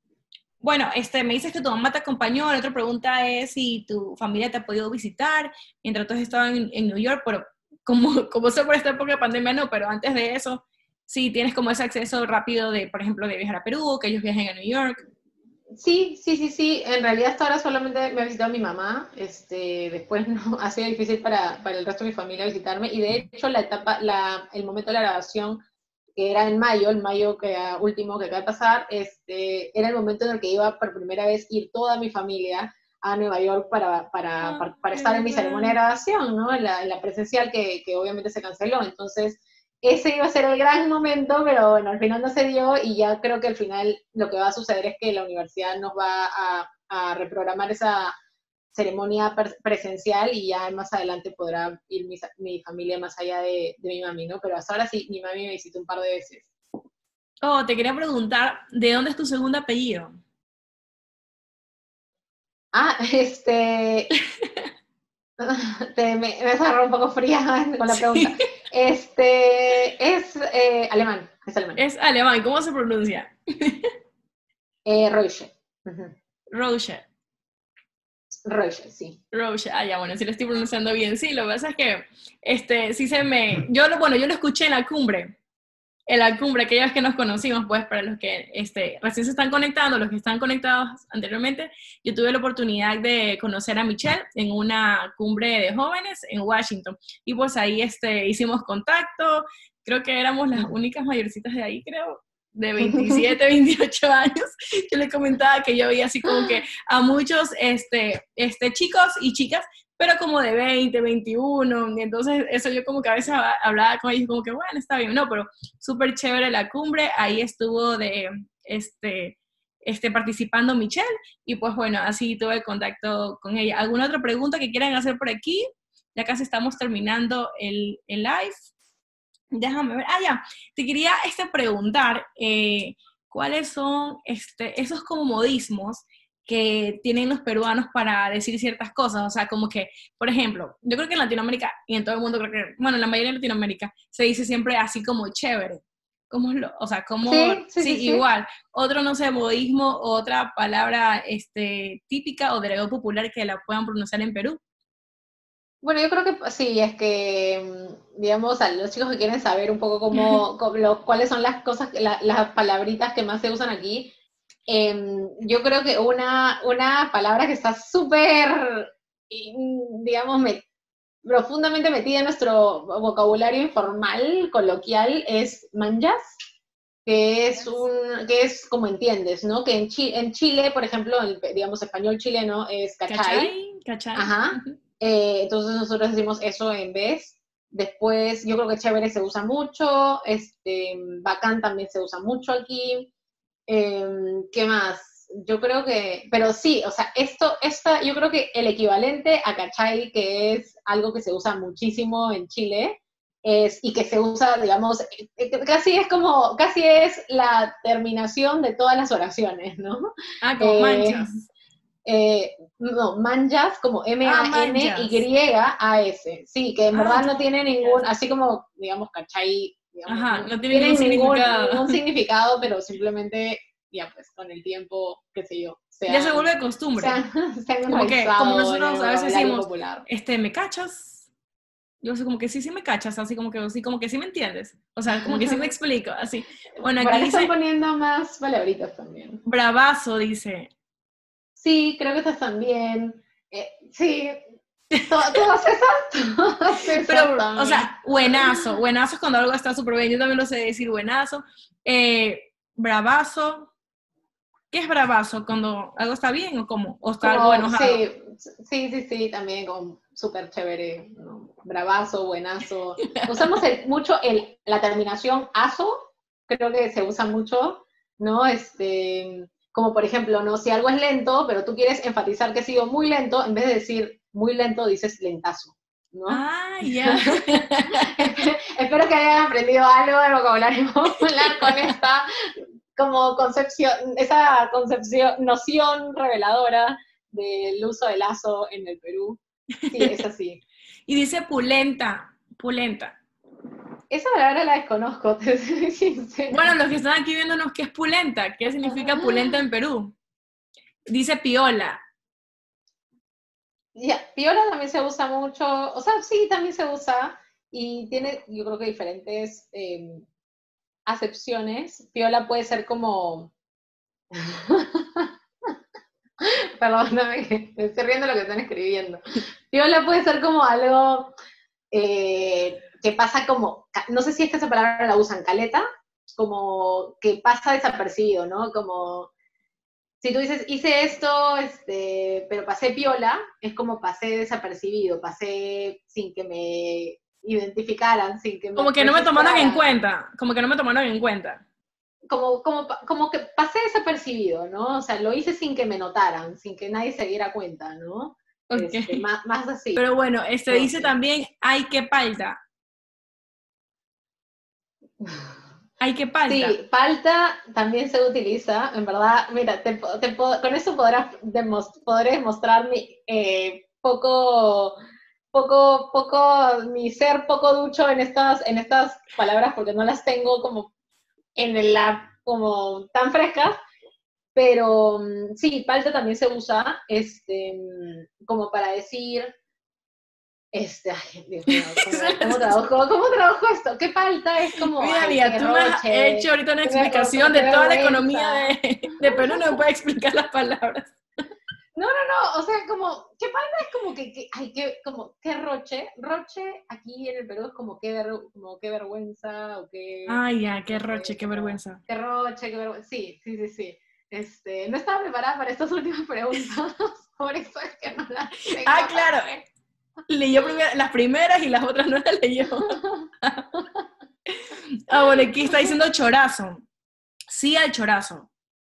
bueno, este, me dices que tu mamá te acompañó, la otra pregunta es si tu familia te ha podido visitar, mientras tú estabas en, en New York, pero como, como sé por esta época de pandemia no, pero antes de eso, sí, tienes como ese acceso rápido de, por ejemplo, de viajar a Perú, que ellos viajen a New York. Sí, sí, sí, sí. En realidad hasta ahora solamente me ha visitado mi mamá. Este, después no ha sido difícil para, para el resto de mi familia visitarme. Y de hecho la etapa, la, el momento de la grabación, que era en mayo, el mayo que último que acaba de pasar, este, era el momento en el que iba por primera vez ir toda mi familia a Nueva York para, para, ah, para, para estar en mi ceremonia de grabación, ¿no? En la, en la presencial que, que obviamente se canceló. Entonces ese iba a ser el gran momento, pero bueno, al final no se dio y ya creo que al final lo que va a suceder es que la universidad nos va a, a reprogramar esa ceremonia presencial y ya más adelante podrá ir mi, mi familia más allá de, de mi mami, ¿no? Pero hasta ahora sí, mi mami me visitó un par de veces. Oh, te quería preguntar, ¿de dónde es tu segundo apellido? Ah, este... Te, me, me agarró un poco fría con la pregunta. Sí. Este, es eh, alemán, es alemán. Es alemán, ¿cómo se pronuncia? Eh, Reusch. Uh-huh. Reusch. Reusch, sí. Reusch, ah, ya, bueno, sí lo estoy pronunciando bien. Sí, lo que pasa es que, este, sí se me... Yo, lo, bueno, yo lo escuché en la cumbre, en la cumbre, aquellas que nos conocimos, pues, para los que este, recién se están conectando, los que están conectados anteriormente, yo tuve la oportunidad de conocer a Michelle en una cumbre de jóvenes en Washington, y pues ahí este, hicimos contacto, creo que éramos las únicas mayorcitas de ahí, creo, de veintisiete, veintiocho años, yo le comentaba que yo veía así como que a muchos este, este, chicos y chicas, pero como de veinte, veintiuno, y entonces eso yo como que a veces hablaba con ellos como que bueno, está bien, no, pero súper chévere la cumbre, ahí estuvo de, este, este, participando Michelle, y pues bueno, así tuve contacto con ella. ¿Alguna otra pregunta que quieran hacer por aquí? Ya casi estamos terminando el, el live. Déjame ver, ah ya, te quería este, preguntar, eh, ¿cuáles son este, esos como modismos que tienen los peruanos para decir ciertas cosas? O sea, como que, por ejemplo, yo creo que en Latinoamérica, y en todo el mundo creo que, bueno, en la mayoría de Latinoamérica, se dice siempre así como chévere. ¿Cómo es lo, o sea, como, sí, sí, sí, sí, igual, sí. Otro, no sé, modismo, otra palabra este, típica o de algo popular que la puedan pronunciar en Perú? Bueno, yo creo que sí, es que, digamos, a los chicos que quieren saber un poco cómo, cómo- lo- cuáles son las cosas, la- las palabritas que más se usan aquí, em, yo creo que una, una palabra que está súper, mm, digamos, me- profundamente metida en nuestro vocabulario informal, coloquial, es manjas, que es un, que es como entiendes, ¿no? Que en, Chi- en Chile, por ejemplo, el, digamos, español chileno es cachai. ¿Cachai? ¿Cachai? Ajá. Ujú. Eh, entonces nosotros decimos eso en vez. Después, yo creo que chévere se usa mucho, este, bacán también se usa mucho aquí. Eh, ¿Qué más? Yo creo que, pero sí, o sea, esto, esta, yo creo que el equivalente a cachai, que es algo que se usa muchísimo en Chile, es, y que se usa, digamos, eh, casi es como, casi es la terminación de todas las oraciones, ¿no? Ah, como Eh, manchas. eh, no, manjas como Ah, manchas. M A N Y A S, sí, que en Ah, verdad ok. no tiene ningún, así como, digamos, cachai, digamos, Ajá, no no tiene ningún tienen ningún, significado. ningún significado, pero simplemente, ya pues, con el tiempo, qué sé yo, se Ya se han, vuelve se costumbre. han, se han Como que, como enraizado en el nosotros a veces vocabulario decimos, popular. este, ¿me cachas? Yo sé como que sí, sí me cachas, así como que sí, como que sí me entiendes. O sea, como que sí me explico, así. Bueno, Por aquí acá están dice poniendo más palabritas también. bravazo, dice. Sí, creo que estas también. Eh, sí, to todas esas, todas esas Pero, o también. sea, buenazo. Buenazo es cuando algo está súper bien. Yo también lo sé decir, buenazo. Eh, bravazo. ¿Qué es bravazo? ¿Cuando algo está bien o cómo? ¿O está algo Como, enojado? sí, sí, sí, sí, también como súper chévere, ¿no? Bravazo, buenazo. Usamos el- mucho el, la terminación aso, creo que se usa mucho, ¿no? Este, como por ejemplo, ¿no? Si algo es lento, pero tú quieres enfatizar que ha sido muy lento, en vez de decir muy lento, dices lentazo, ¿no? Ah, ya. Espero que hayan aprendido algo de vocabulario popular con esta como concepción, esa concepción, noción reveladora del uso del lazo en el Perú. Sí, es así. Y dice pulenta, pulenta. Esa palabra la desconozco, te soy Bueno, sincera. los que están aquí viéndonos, ¿qué es pulenta? ¿Qué significa pulenta en Perú? Dice piola. Ya, piola también se usa mucho, o sea, sí, también se usa y tiene, yo creo que diferentes eh, acepciones. Piola puede ser como, perdóname que me estoy riendo lo que están escribiendo. Piola puede ser como algo eh, que pasa como, no sé si es que esa palabra la usan, caleta, como que pasa desapercibido, ¿no? Como, si tú dices, hice esto, este, pero pasé piola, es como pasé desapercibido, pasé sin que me identificaran, sin que me Como que no me tomaron en registraran, cuenta. Como que no me tomaron en cuenta. como, como, como que pasé desapercibido, ¿no? O sea, lo hice sin que me notaran, sin que nadie se diera cuenta, ¿no? Ok. Este, más, más así. Pero bueno, este dice Entonces, también, hay que palta. Hay que palta. sí, palta también se utiliza, en verdad, mira, te, te, con eso podrás podré demostrar mi eh, poco, poco, poco, mi ser poco ducho en estas, en estas palabras porque no las tengo como en el lab, como tan frescas, pero sí, palta también se usa este, como para decir este, ay, Dios mío, ¿cómo, cómo trabajo, ¿cómo trabajo esto? ¿Qué falta? Es como, Mira, ay, mira, qué tú me has hecho roche, ahorita una qué, ver, explicación qué de toda la economía vergüenza. de, de Perú, no me puede explicar las palabras. No, no, no, o sea, como, ¿qué falta? Es como que, que ay, qué, como, qué roche. Roche aquí en el Perú es como qué, ver, como qué vergüenza o qué, Ay, ya, qué no roche, sé, qué como, vergüenza. qué roche, qué vergüenza. Sí, sí, sí, sí. Este, no estaba preparada para estas últimas preguntas, por eso es que no las Ah, tengo tan claro, frescas. leyó primero, las primeras y las otras no las leyó. Ah, bueno, aquí está diciendo chorazo. Sí al chorazo.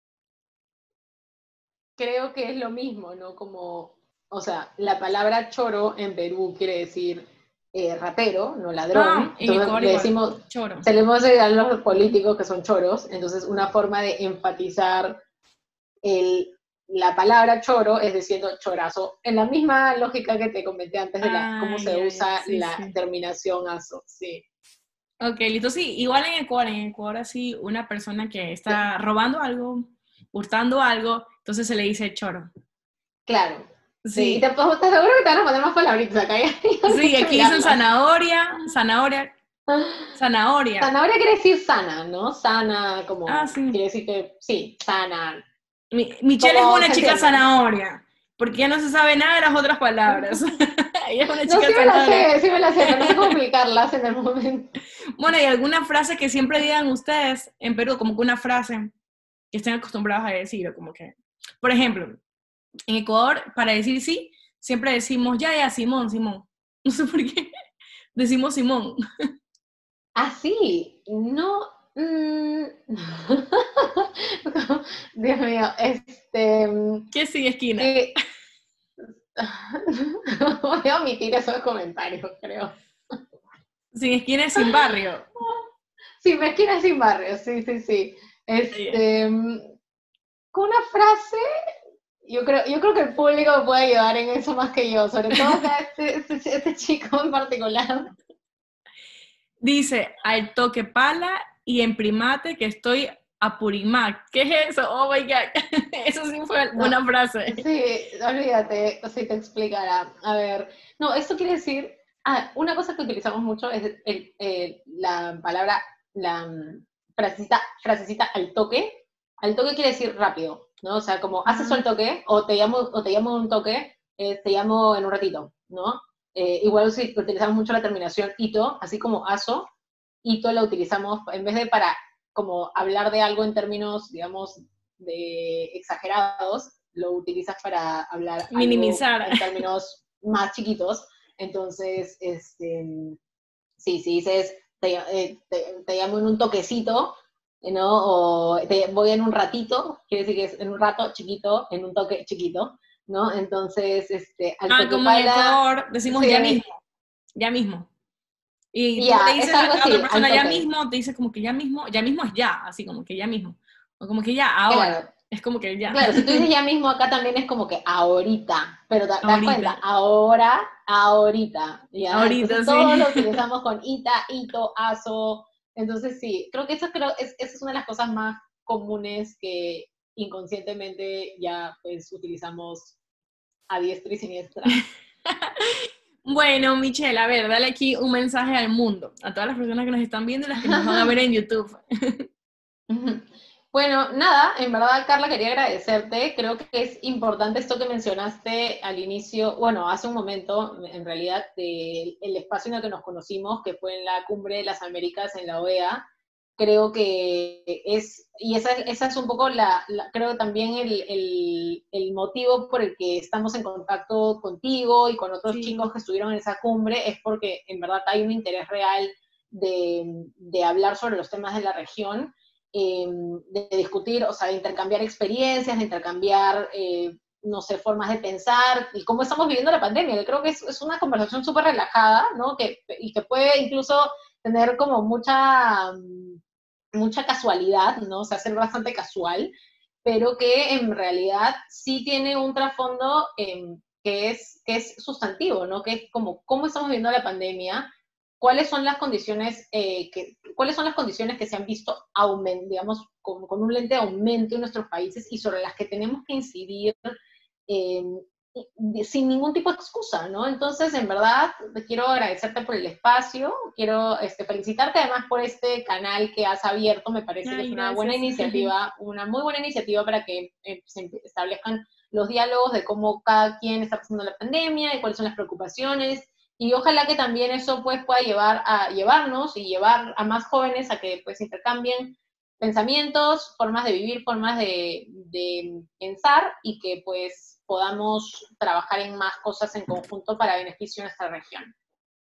Creo que es lo mismo, ¿no? Como, o sea, la palabra choro en Perú quiere decir eh, ratero, no Ah, ladrón. en Entonces Ecuador le igual, decimos, choro. se le hemos a los políticos que son choros. Entonces, una forma de enfatizar el, la palabra choro es diciendo chorazo, en la misma lógica que te comenté antes de la, cómo Ah, se ya, ya, usa sí, la sí. terminación aso, sí. Ok, listo, sí, igual en Ecuador, en Ecuador así, una persona que está robando algo, hurtando algo, entonces se le dice choro. Claro. Sí, y Sí, te, te aseguro que te van a poner más palabritas acá. Ya, ya no sí, quiero aquí dicen mirarlas. zanahoria, zanahoria, zanahoria. Zanahoria quiere decir sana, ¿no? Sana, Ah, como, sí. quiere decir que, sí, sana. Mi- Michelle es Como una se chica entiende. zanahoria, porque ya no se sabe nada de las otras palabras. Ella es una No, chica sí me la zanahoria. sé, sí me la sé, pero no sé cómo explicarlas en el momento. Bueno, ¿y alguna frase que siempre digan ustedes en Perú, como que una frase que estén acostumbrados a decir, o como que, por ejemplo, en Ecuador, para decir sí, siempre decimos, ya, ya, Simón, Simón. No sé por qué, decimos Simón. Ah, sí, no. mm, Dios mío, este. ¿Qué sigue esquina? Que. Voy a omitir esos comentarios, creo. Sin esquina es sin barrio. Sí, mezquina sin barrio, sí, sí, sí. Yeah. Este. Con una frase, yo creo, yo creo que el público me puede ayudar en eso más que yo, sobre todo acá este, este, este chico en particular. Dice, al toque pala y en primate que estoy a Purimac. ¿Qué es eso? Oh my God. Eso sí fue No, una frase. sí, olvídate, así te explicará. A ver, no, esto quiere decir, ah, una cosa que utilizamos mucho es el, el, la palabra, la um, frasecita, frasecita al toque. Al toque quiere decir rápido, ¿no? O sea, como haces Ah, al toque, o te llamo, o te llamo un toque, eh, te llamo en un ratito, ¿no? Eh, igual si utilizamos mucho la terminación ito, así como aso, ito la utilizamos en vez de para como hablar de algo en términos, digamos, de exagerados, lo utilizas para hablar algo minimizar. en términos más chiquitos. Entonces, este, sí, si dices, te, eh, te, te llamo en un toquecito, ¿no? O te voy en un ratito, quiere decir que es en un rato chiquito, en un toque chiquito, ¿no? Entonces, este, al Ah, toque como en pala, Ecuador decimos ya sí, mismo, ya mismo. Y tú le ya, es dices algo a otra así, al persona ya toque. mismo, te dice como que ya mismo, ya mismo es ya, así como que ya mismo. O como que ya, ahora. Claro, Es como que ya. claro, si tú dices ya mismo acá también es como que ahorita, pero te, te das cuenta, Ahorita. ahora, ahorita, ¿ya? Ahorita, Entonces todo sí. lo utilizamos con ita, ito, aso, entonces sí, creo que eso creo, es, esa es una de las cosas más comunes que inconscientemente ya pues utilizamos a diestra y siniestra. Bueno, Michelle, a ver, dale aquí un mensaje al mundo, a todas las personas que nos están viendo y las que nos van a ver en YouTube. Bueno, nada, en verdad, Carla, quería agradecerte. Creo que es importante esto que mencionaste al inicio, bueno, hace un momento, en realidad, del el espacio en el que nos conocimos, que fue en la Cumbre de las Américas en la O E A. Creo que es, y esa, esa es un poco la, la creo también el, el, el motivo por el que estamos en contacto contigo y con otros Sí. chicos que estuvieron en esa cumbre, es porque en verdad hay un interés real de, de hablar sobre los temas de la región, eh, de discutir, o sea, de intercambiar experiencias, de intercambiar, eh, no sé, formas de pensar y cómo estamos viviendo la pandemia. Yo creo que es, es una conversación súper relajada, ¿no? Que, y que puede incluso tener como mucha, mucha casualidad, ¿no? O sea, ser bastante casual, pero que en realidad sí tiene un trasfondo eh, que, es, que es sustantivo, ¿no? Que es como cómo estamos viviendo la pandemia, cuáles son las condiciones eh, que cuáles son las condiciones que se han visto aument, digamos con, con, un lente de aumento en nuestros países y sobre las que tenemos que incidir eh, sin ningún tipo de excusa, ¿no? Entonces, en verdad, quiero agradecerte por el espacio, quiero este, felicitarte además por este canal que has abierto, me parece que es Ay, una buena gracias. iniciativa, una muy buena iniciativa para que eh, se establezcan los diálogos de cómo cada quien está pasando la pandemia y cuáles son las preocupaciones, y ojalá que también eso pues pueda llevar a llevarnos y llevar a más jóvenes a que pues intercambien pensamientos, formas de vivir, formas de, de pensar y que pues podamos trabajar en más cosas en conjunto para beneficio de nuestra región.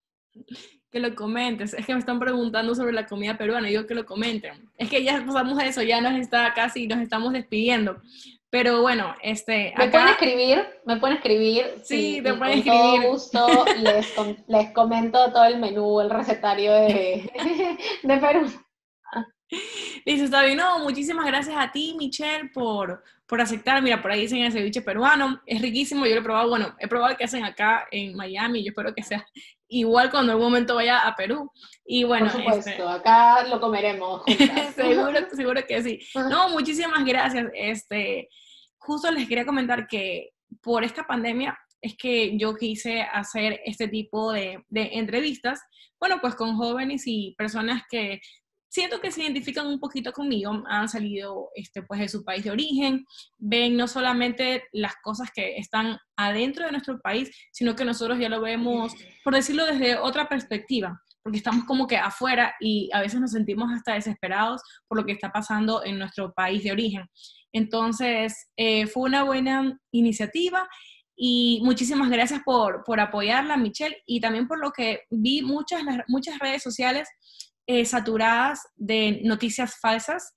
Que lo comentes. Es que me están preguntando sobre la comida peruana. Digo que lo comenten. Es que ya pasamos eso, ya nos está casi, nos estamos despidiendo. Pero bueno, este, Me pueden acá escribir, me pueden escribir, sí, sí, te y pueden con todo escribir. gusto les, les comento todo el menú, el recetario de, de Perú. Listo, está bien. No, muchísimas gracias a ti, Michelle, por, por aceptar. Mira, por ahí dicen el ceviche peruano. Es riquísimo, yo lo he probado. Bueno, he probado el que hacen acá en Miami. Yo espero que sea igual cuando en algún momento vaya a Perú. Y Por bueno, este, supuesto, acá lo comeremos juntas. seguro, seguro que sí. No, muchísimas gracias. Este, justo les quería comentar que por esta pandemia es que yo quise hacer este tipo de, de entrevistas, bueno, pues con jóvenes y personas que siento que se identifican un poquito conmigo, han salido este, pues de su país de origen, ven no solamente las cosas que están adentro de nuestro país, sino que nosotros ya lo vemos, por decirlo desde otra perspectiva, porque estamos como que afuera y a veces nos sentimos hasta desesperados por lo que está pasando en nuestro país de origen. Entonces, eh, fue una buena iniciativa y muchísimas gracias por, por apoyarla, Michelle, y también por lo que vi muchas, muchas redes sociales eh, saturadas de noticias falsas,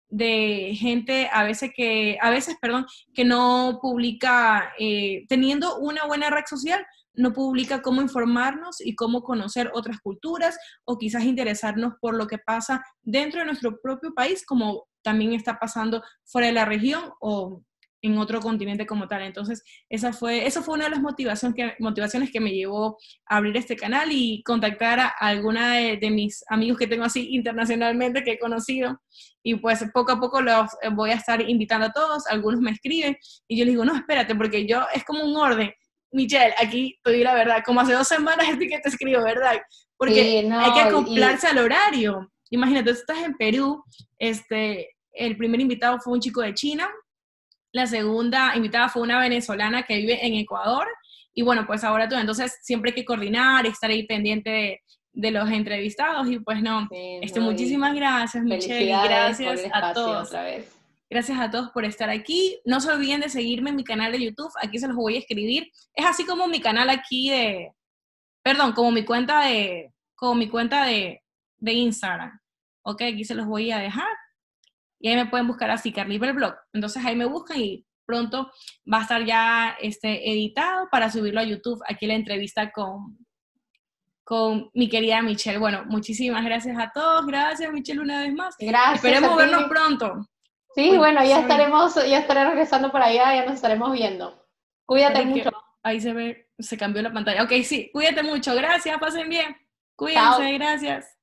de gente a veces que, a veces, perdón, que no publica, eh, teniendo una buena red social, no publica cómo informarnos y cómo conocer otras culturas o quizás interesarnos por lo que pasa dentro de nuestro propio país, como también está pasando fuera de la región o en otro continente como tal. Entonces, esa fue, eso fue una de las motivaciones que, motivaciones que me llevó a abrir este canal y contactar a alguna de, de mis amigos que tengo así internacionalmente que he conocido. Y pues poco a poco los voy a estar invitando a todos, algunos me escriben y yo les digo, no, espérate, porque yo, es como un orden. Michelle, aquí te digo la verdad, como hace dos semanas es que te escribo, ¿verdad? Porque sí, no, hay que acoplarse y... al horario. Imagínate, tú estás en Perú, este, el primer invitado fue un chico de China, la segunda invitada fue una venezolana que vive en Ecuador, y bueno, pues ahora tú, entonces siempre hay que coordinar, estar ahí pendiente de, de los entrevistados, y pues no, sí, este, no, muchísimas y gracias, Michelle, y felicidades por el gracias a espacio todos. otra vez. Gracias a todos por estar aquí. No se olviden de seguirme en mi canal de YouTube, aquí se los voy a escribir. Es así como mi canal aquí de, perdón, como mi cuenta de, como mi cuenta de, de Instagram. Ok, aquí se los voy a dejar. Y ahí me pueden buscar así, Carliber Blog. Entonces ahí me buscan y pronto va a estar ya este, editado para subirlo a YouTube. Aquí la entrevista con, con mi querida Michelle. Bueno, muchísimas gracias a todos. Gracias, Michelle, una vez más. Gracias Esperemos a ti. vernos pronto. Sí, Uy, bueno, ya sorry. estaremos, ya estaré regresando por allá, ya nos estaremos viendo. Cuídate Espérate mucho. ahí se ve, se cambió la pantalla. Ok, sí, cuídate mucho. Gracias, pasen bien. Cuídense, Chao. gracias.